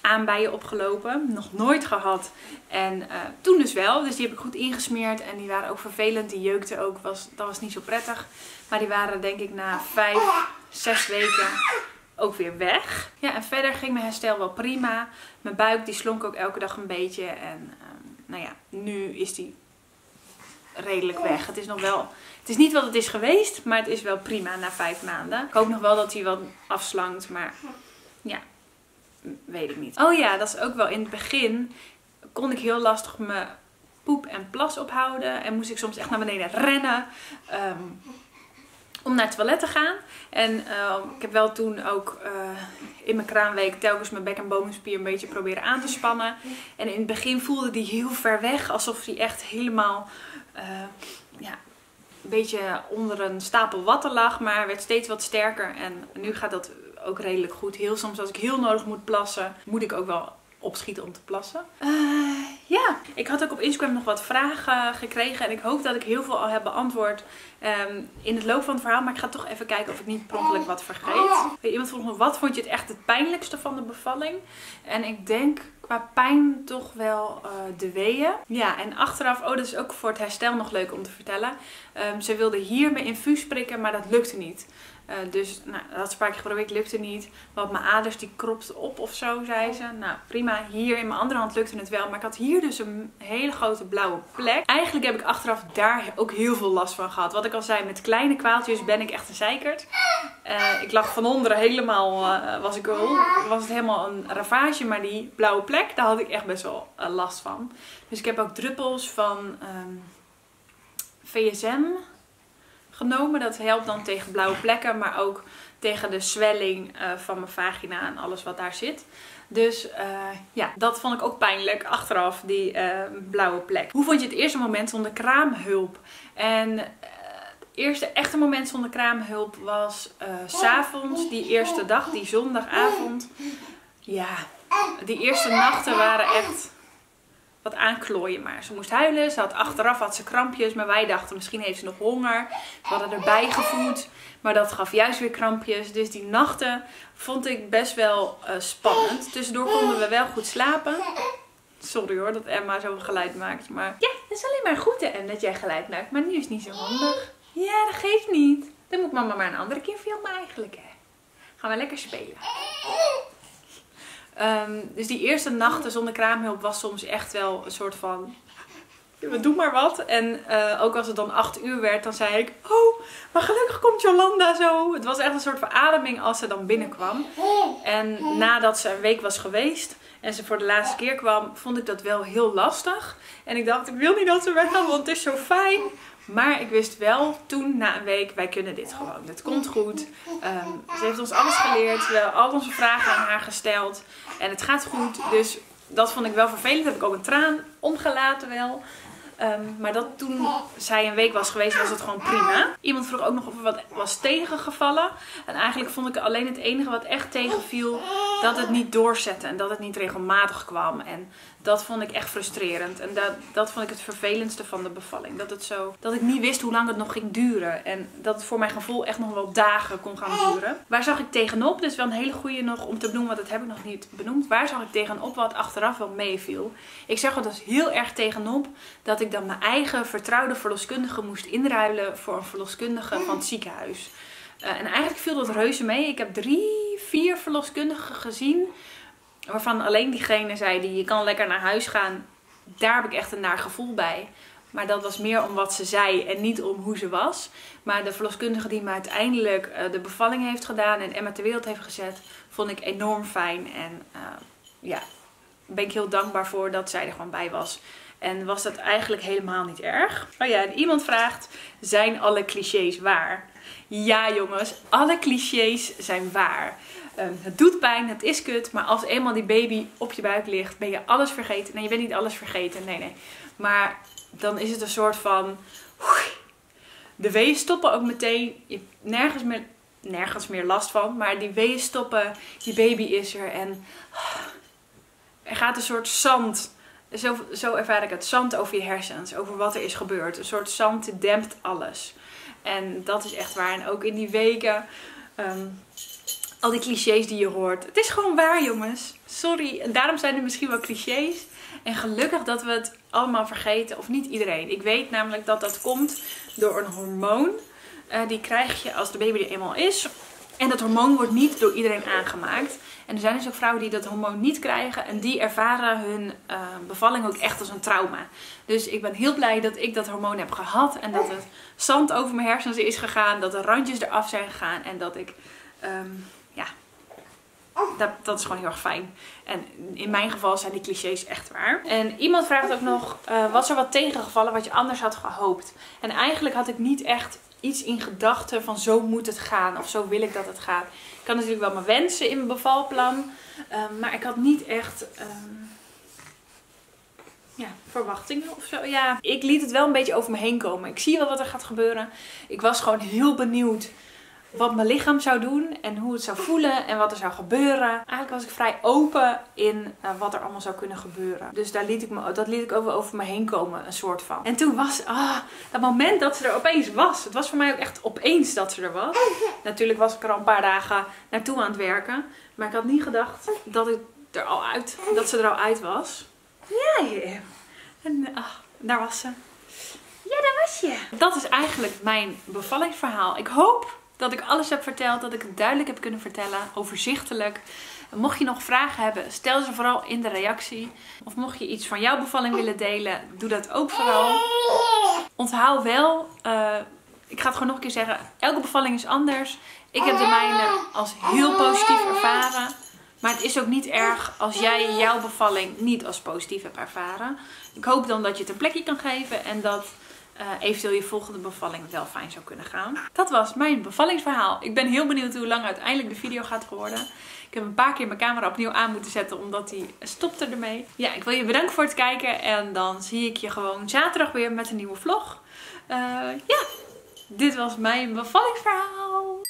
A: aanbijen opgelopen. Nog nooit gehad. En uh, toen dus wel. Dus die heb ik goed ingesmeerd. En die waren ook vervelend. Die jeukte ook. Was, dat was niet zo prettig. Maar die waren denk ik na vijf, zes weken ook weer weg. Ja, en verder ging mijn herstel wel prima. Mijn buik die slonk ook elke dag een beetje. En um, nou ja, nu is die redelijk weg. Het is nog wel... Het is niet wat het is geweest, maar het is wel prima na vijf maanden. Ik hoop nog wel dat hij wat afslankt, maar ja, weet ik niet. Oh ja, dat is ook wel in het begin kon ik heel lastig mijn poep en plas ophouden. En moest ik soms echt naar beneden rennen um, om naar het toilet te gaan. En uh, ik heb wel toen ook uh, in mijn kraamweek telkens mijn bek- en bovenspier een beetje proberen aan te spannen. En in het begin voelde die heel ver weg, alsof die echt helemaal... Uh, ja, een beetje onder een stapel watten lag, maar werd steeds wat sterker. En nu gaat dat ook redelijk goed. Heel soms als ik heel nodig moet plassen, moet ik ook wel opschieten om te plassen. Uh, ja, ik had ook op Instagram nog wat vragen gekregen. En ik hoop dat ik heel veel al heb beantwoord um, in het loop van het verhaal. Maar ik ga toch even kijken of ik niet per ongeluk wat vergeet. Iemand vroeg me, wat vond je het echt het pijnlijkste van de bevalling? En ik denk qua pijn toch wel uh, de weeën. Ja, en achteraf, oh dat is ook voor het herstel nog leuk om te vertellen. Um, ze wilde hier mijn infuus prikken, maar dat lukte niet. Uh, dus nou, dat had ze een paar keer geprobeerd, lukte niet. Want mijn aders die kropten op of zo, zei ze. Nou prima, hier in mijn andere hand lukte het wel. Maar ik had hier dus een hele grote blauwe plek. Eigenlijk heb ik achteraf daar ook heel veel last van gehad. Wat ik al zei, met kleine kwaaltjes ben ik echt een zeikert. Uh, ik lag van onderen helemaal, uh, was, ik, was het helemaal een ravage. Maar die blauwe plek, daar had ik echt best wel uh, last van. Dus ik heb ook druppels van um, V S M genomen. Dat helpt dan tegen blauwe plekken, maar ook tegen de zwelling uh, van mijn vagina en alles wat daar zit. Dus uh, ja, dat vond ik ook pijnlijk achteraf, die uh, blauwe plek. Hoe vond je het eerste moment zonder kraamhulp? En uh, het eerste echte moment zonder kraamhulp was uh, 's avonds, die eerste dag, die zondagavond. Ja, die eerste nachten waren echt wat aanklooien, maar ze moest huilen. Ze had achteraf had ze krampjes, maar wij dachten misschien heeft ze nog honger. We hadden erbij gevoed, maar dat gaf juist weer krampjes. Dus die nachten vond ik best wel uh, spannend. Tussendoor konden we wel goed slapen. Sorry hoor dat Emma zo'n geluid maakt, maar ja, het is alleen maar goed hè, Em, dat jij geluid maakt. Maar nu is het niet zo handig. Ja, dat geeft niet. Dan moet mama maar een andere keer filmen eigenlijk hè. Gaan we lekker spelen. Um, dus die eerste nachten zonder kraamhulp was soms echt wel een soort van, we doen maar wat. En uh, ook als het dan acht uur werd, dan zei ik, oh, maar gelukkig komt Jolanda zo. Het was echt een soort verademing als ze dan binnenkwam. En nadat ze een week was geweest en ze voor de laatste keer kwam, vond ik dat wel heel lastig. En ik dacht, ik wil niet dat ze weggaan, want het is zo fijn. Maar ik wist wel toen, na een week, wij kunnen dit gewoon. Het komt goed. Um, ze heeft ons alles geleerd. We hebben al onze vragen aan haar gesteld. En het gaat goed. Dus dat vond ik wel vervelend. Heb ik ook een traan omgelaten wel. Um, maar dat toen zij een week was geweest, was het gewoon prima. Iemand vroeg ook nog of er wat was tegengevallen. En eigenlijk vond ik alleen het enige wat echt tegenviel, dat het niet doorzette. En dat het niet regelmatig kwam. En dat vond ik echt frustrerend. En dat, dat vond ik het vervelendste van de bevalling. Dat, het zo, dat ik niet wist hoe lang het nog ging duren. En dat het voor mijn gevoel echt nog wel dagen kon gaan duren. Waar zag ik tegenop? Dus wel een hele goede nog om te benoemen, want dat heb ik nog niet benoemd. Waar zag ik tegenop wat achteraf wel meeviel? Ik zag er dus heel erg tegenop dat ik dan mijn eigen vertrouwde verloskundige moest inruilen voor een verloskundige van het ziekenhuis. Uh, en eigenlijk viel dat reuze mee. Ik heb drie, vier verloskundigen gezien, waarvan alleen diegene zei die je kan lekker naar huis gaan. Daar heb ik echt een naar gevoel bij. Maar dat was meer om wat ze zei en niet om hoe ze was. Maar de verloskundige die me uiteindelijk uh, de bevalling heeft gedaan en Emma ter wereld heeft gezet, vond ik enorm fijn. En uh, ja, daar ben ik heel dankbaar voor dat zij er gewoon bij was. En was dat eigenlijk helemaal niet erg. Oh ja, en iemand vraagt, zijn alle clichés waar? Ja jongens, alle clichés zijn waar. Um, het doet pijn, het is kut, maar als eenmaal die baby op je buik ligt, ben je alles vergeten. Nee, je bent niet alles vergeten, nee, nee. Maar dan is het een soort van, de weeën stoppen ook meteen, je hebt nergens meer, nergens meer last van, maar die weeën stoppen, die baby is er en er gaat een soort zand. Zo, zo ervaar ik het. Zand over je hersens. Over wat er is gebeurd. Een soort zand dempt alles. En dat is echt waar. En ook in die weken. Um, Al die clichés die je hoort. Het is gewoon waar, jongens. Sorry. En daarom zijn er misschien wel clichés. En gelukkig dat we het allemaal vergeten. Of niet iedereen. Ik weet namelijk dat dat komt door een hormoon. Uh, die krijg je als de baby er eenmaal is. En dat hormoon wordt niet door iedereen aangemaakt. En er zijn dus ook vrouwen die dat hormoon niet krijgen. En die ervaren hun uh, bevalling ook echt als een trauma. Dus ik ben heel blij dat ik dat hormoon heb gehad. En dat het zand over mijn hersens is gegaan. Dat de randjes eraf zijn gegaan. En dat ik... Um, ja... Dat, dat is gewoon heel erg fijn. En in mijn geval zijn die clichés echt waar. En iemand vraagt ook nog... Uh, was er wat tegengevallen wat je anders had gehoopt? En eigenlijk had ik niet echt... iets in gedachten van zo moet het gaan of zo wil ik dat het gaat. Ik had natuurlijk wel mijn wensen in mijn bevalplan, um, maar ik had niet echt um, ja, verwachtingen of zo. Ja, ik liet het wel een beetje over me heen komen. Ik zie wel wat er gaat gebeuren. Ik was gewoon heel benieuwd wat mijn lichaam zou doen en hoe het zou voelen en wat er zou gebeuren. Eigenlijk was ik vrij open in uh, wat er allemaal zou kunnen gebeuren. Dus daar liet ik me, dat liet ik over, over me heen komen, een soort van. En toen was ah, dat moment dat ze er opeens was. Het was voor mij ook echt opeens dat ze er was. Natuurlijk was ik er al een paar dagen naartoe aan het werken. Maar ik had niet gedacht dat, ik er al uit, dat ze er al uit was. Ja, yeah. En ah, daar was ze. Ja, daar was je. Dat is eigenlijk mijn bevallingsverhaal. Ik hoop... dat ik alles heb verteld, dat ik het duidelijk heb kunnen vertellen, overzichtelijk. Mocht je nog vragen hebben, stel ze vooral in de reactie. Of mocht je iets van jouw bevalling willen delen, doe dat ook vooral. Onthoud wel, uh, ik ga het gewoon nog een keer zeggen, elke bevalling is anders. Ik heb de mijne als heel positief ervaren. Maar het is ook niet erg als jij jouw bevalling niet als positief hebt ervaren. Ik hoop dan dat je het een plekje kan geven en dat... Uh, eventueel je volgende bevalling wel fijn zou kunnen gaan. Dat was mijn bevallingsverhaal. Ik ben heel benieuwd hoe lang uiteindelijk de video gaat worden. Ik heb een paar keer mijn camera opnieuw aan moeten zetten omdat die stopte ermee. Ja, ik wil je bedanken voor het kijken en dan zie ik je gewoon zaterdag weer met een nieuwe vlog. Uh, ja, dit was mijn bevallingsverhaal.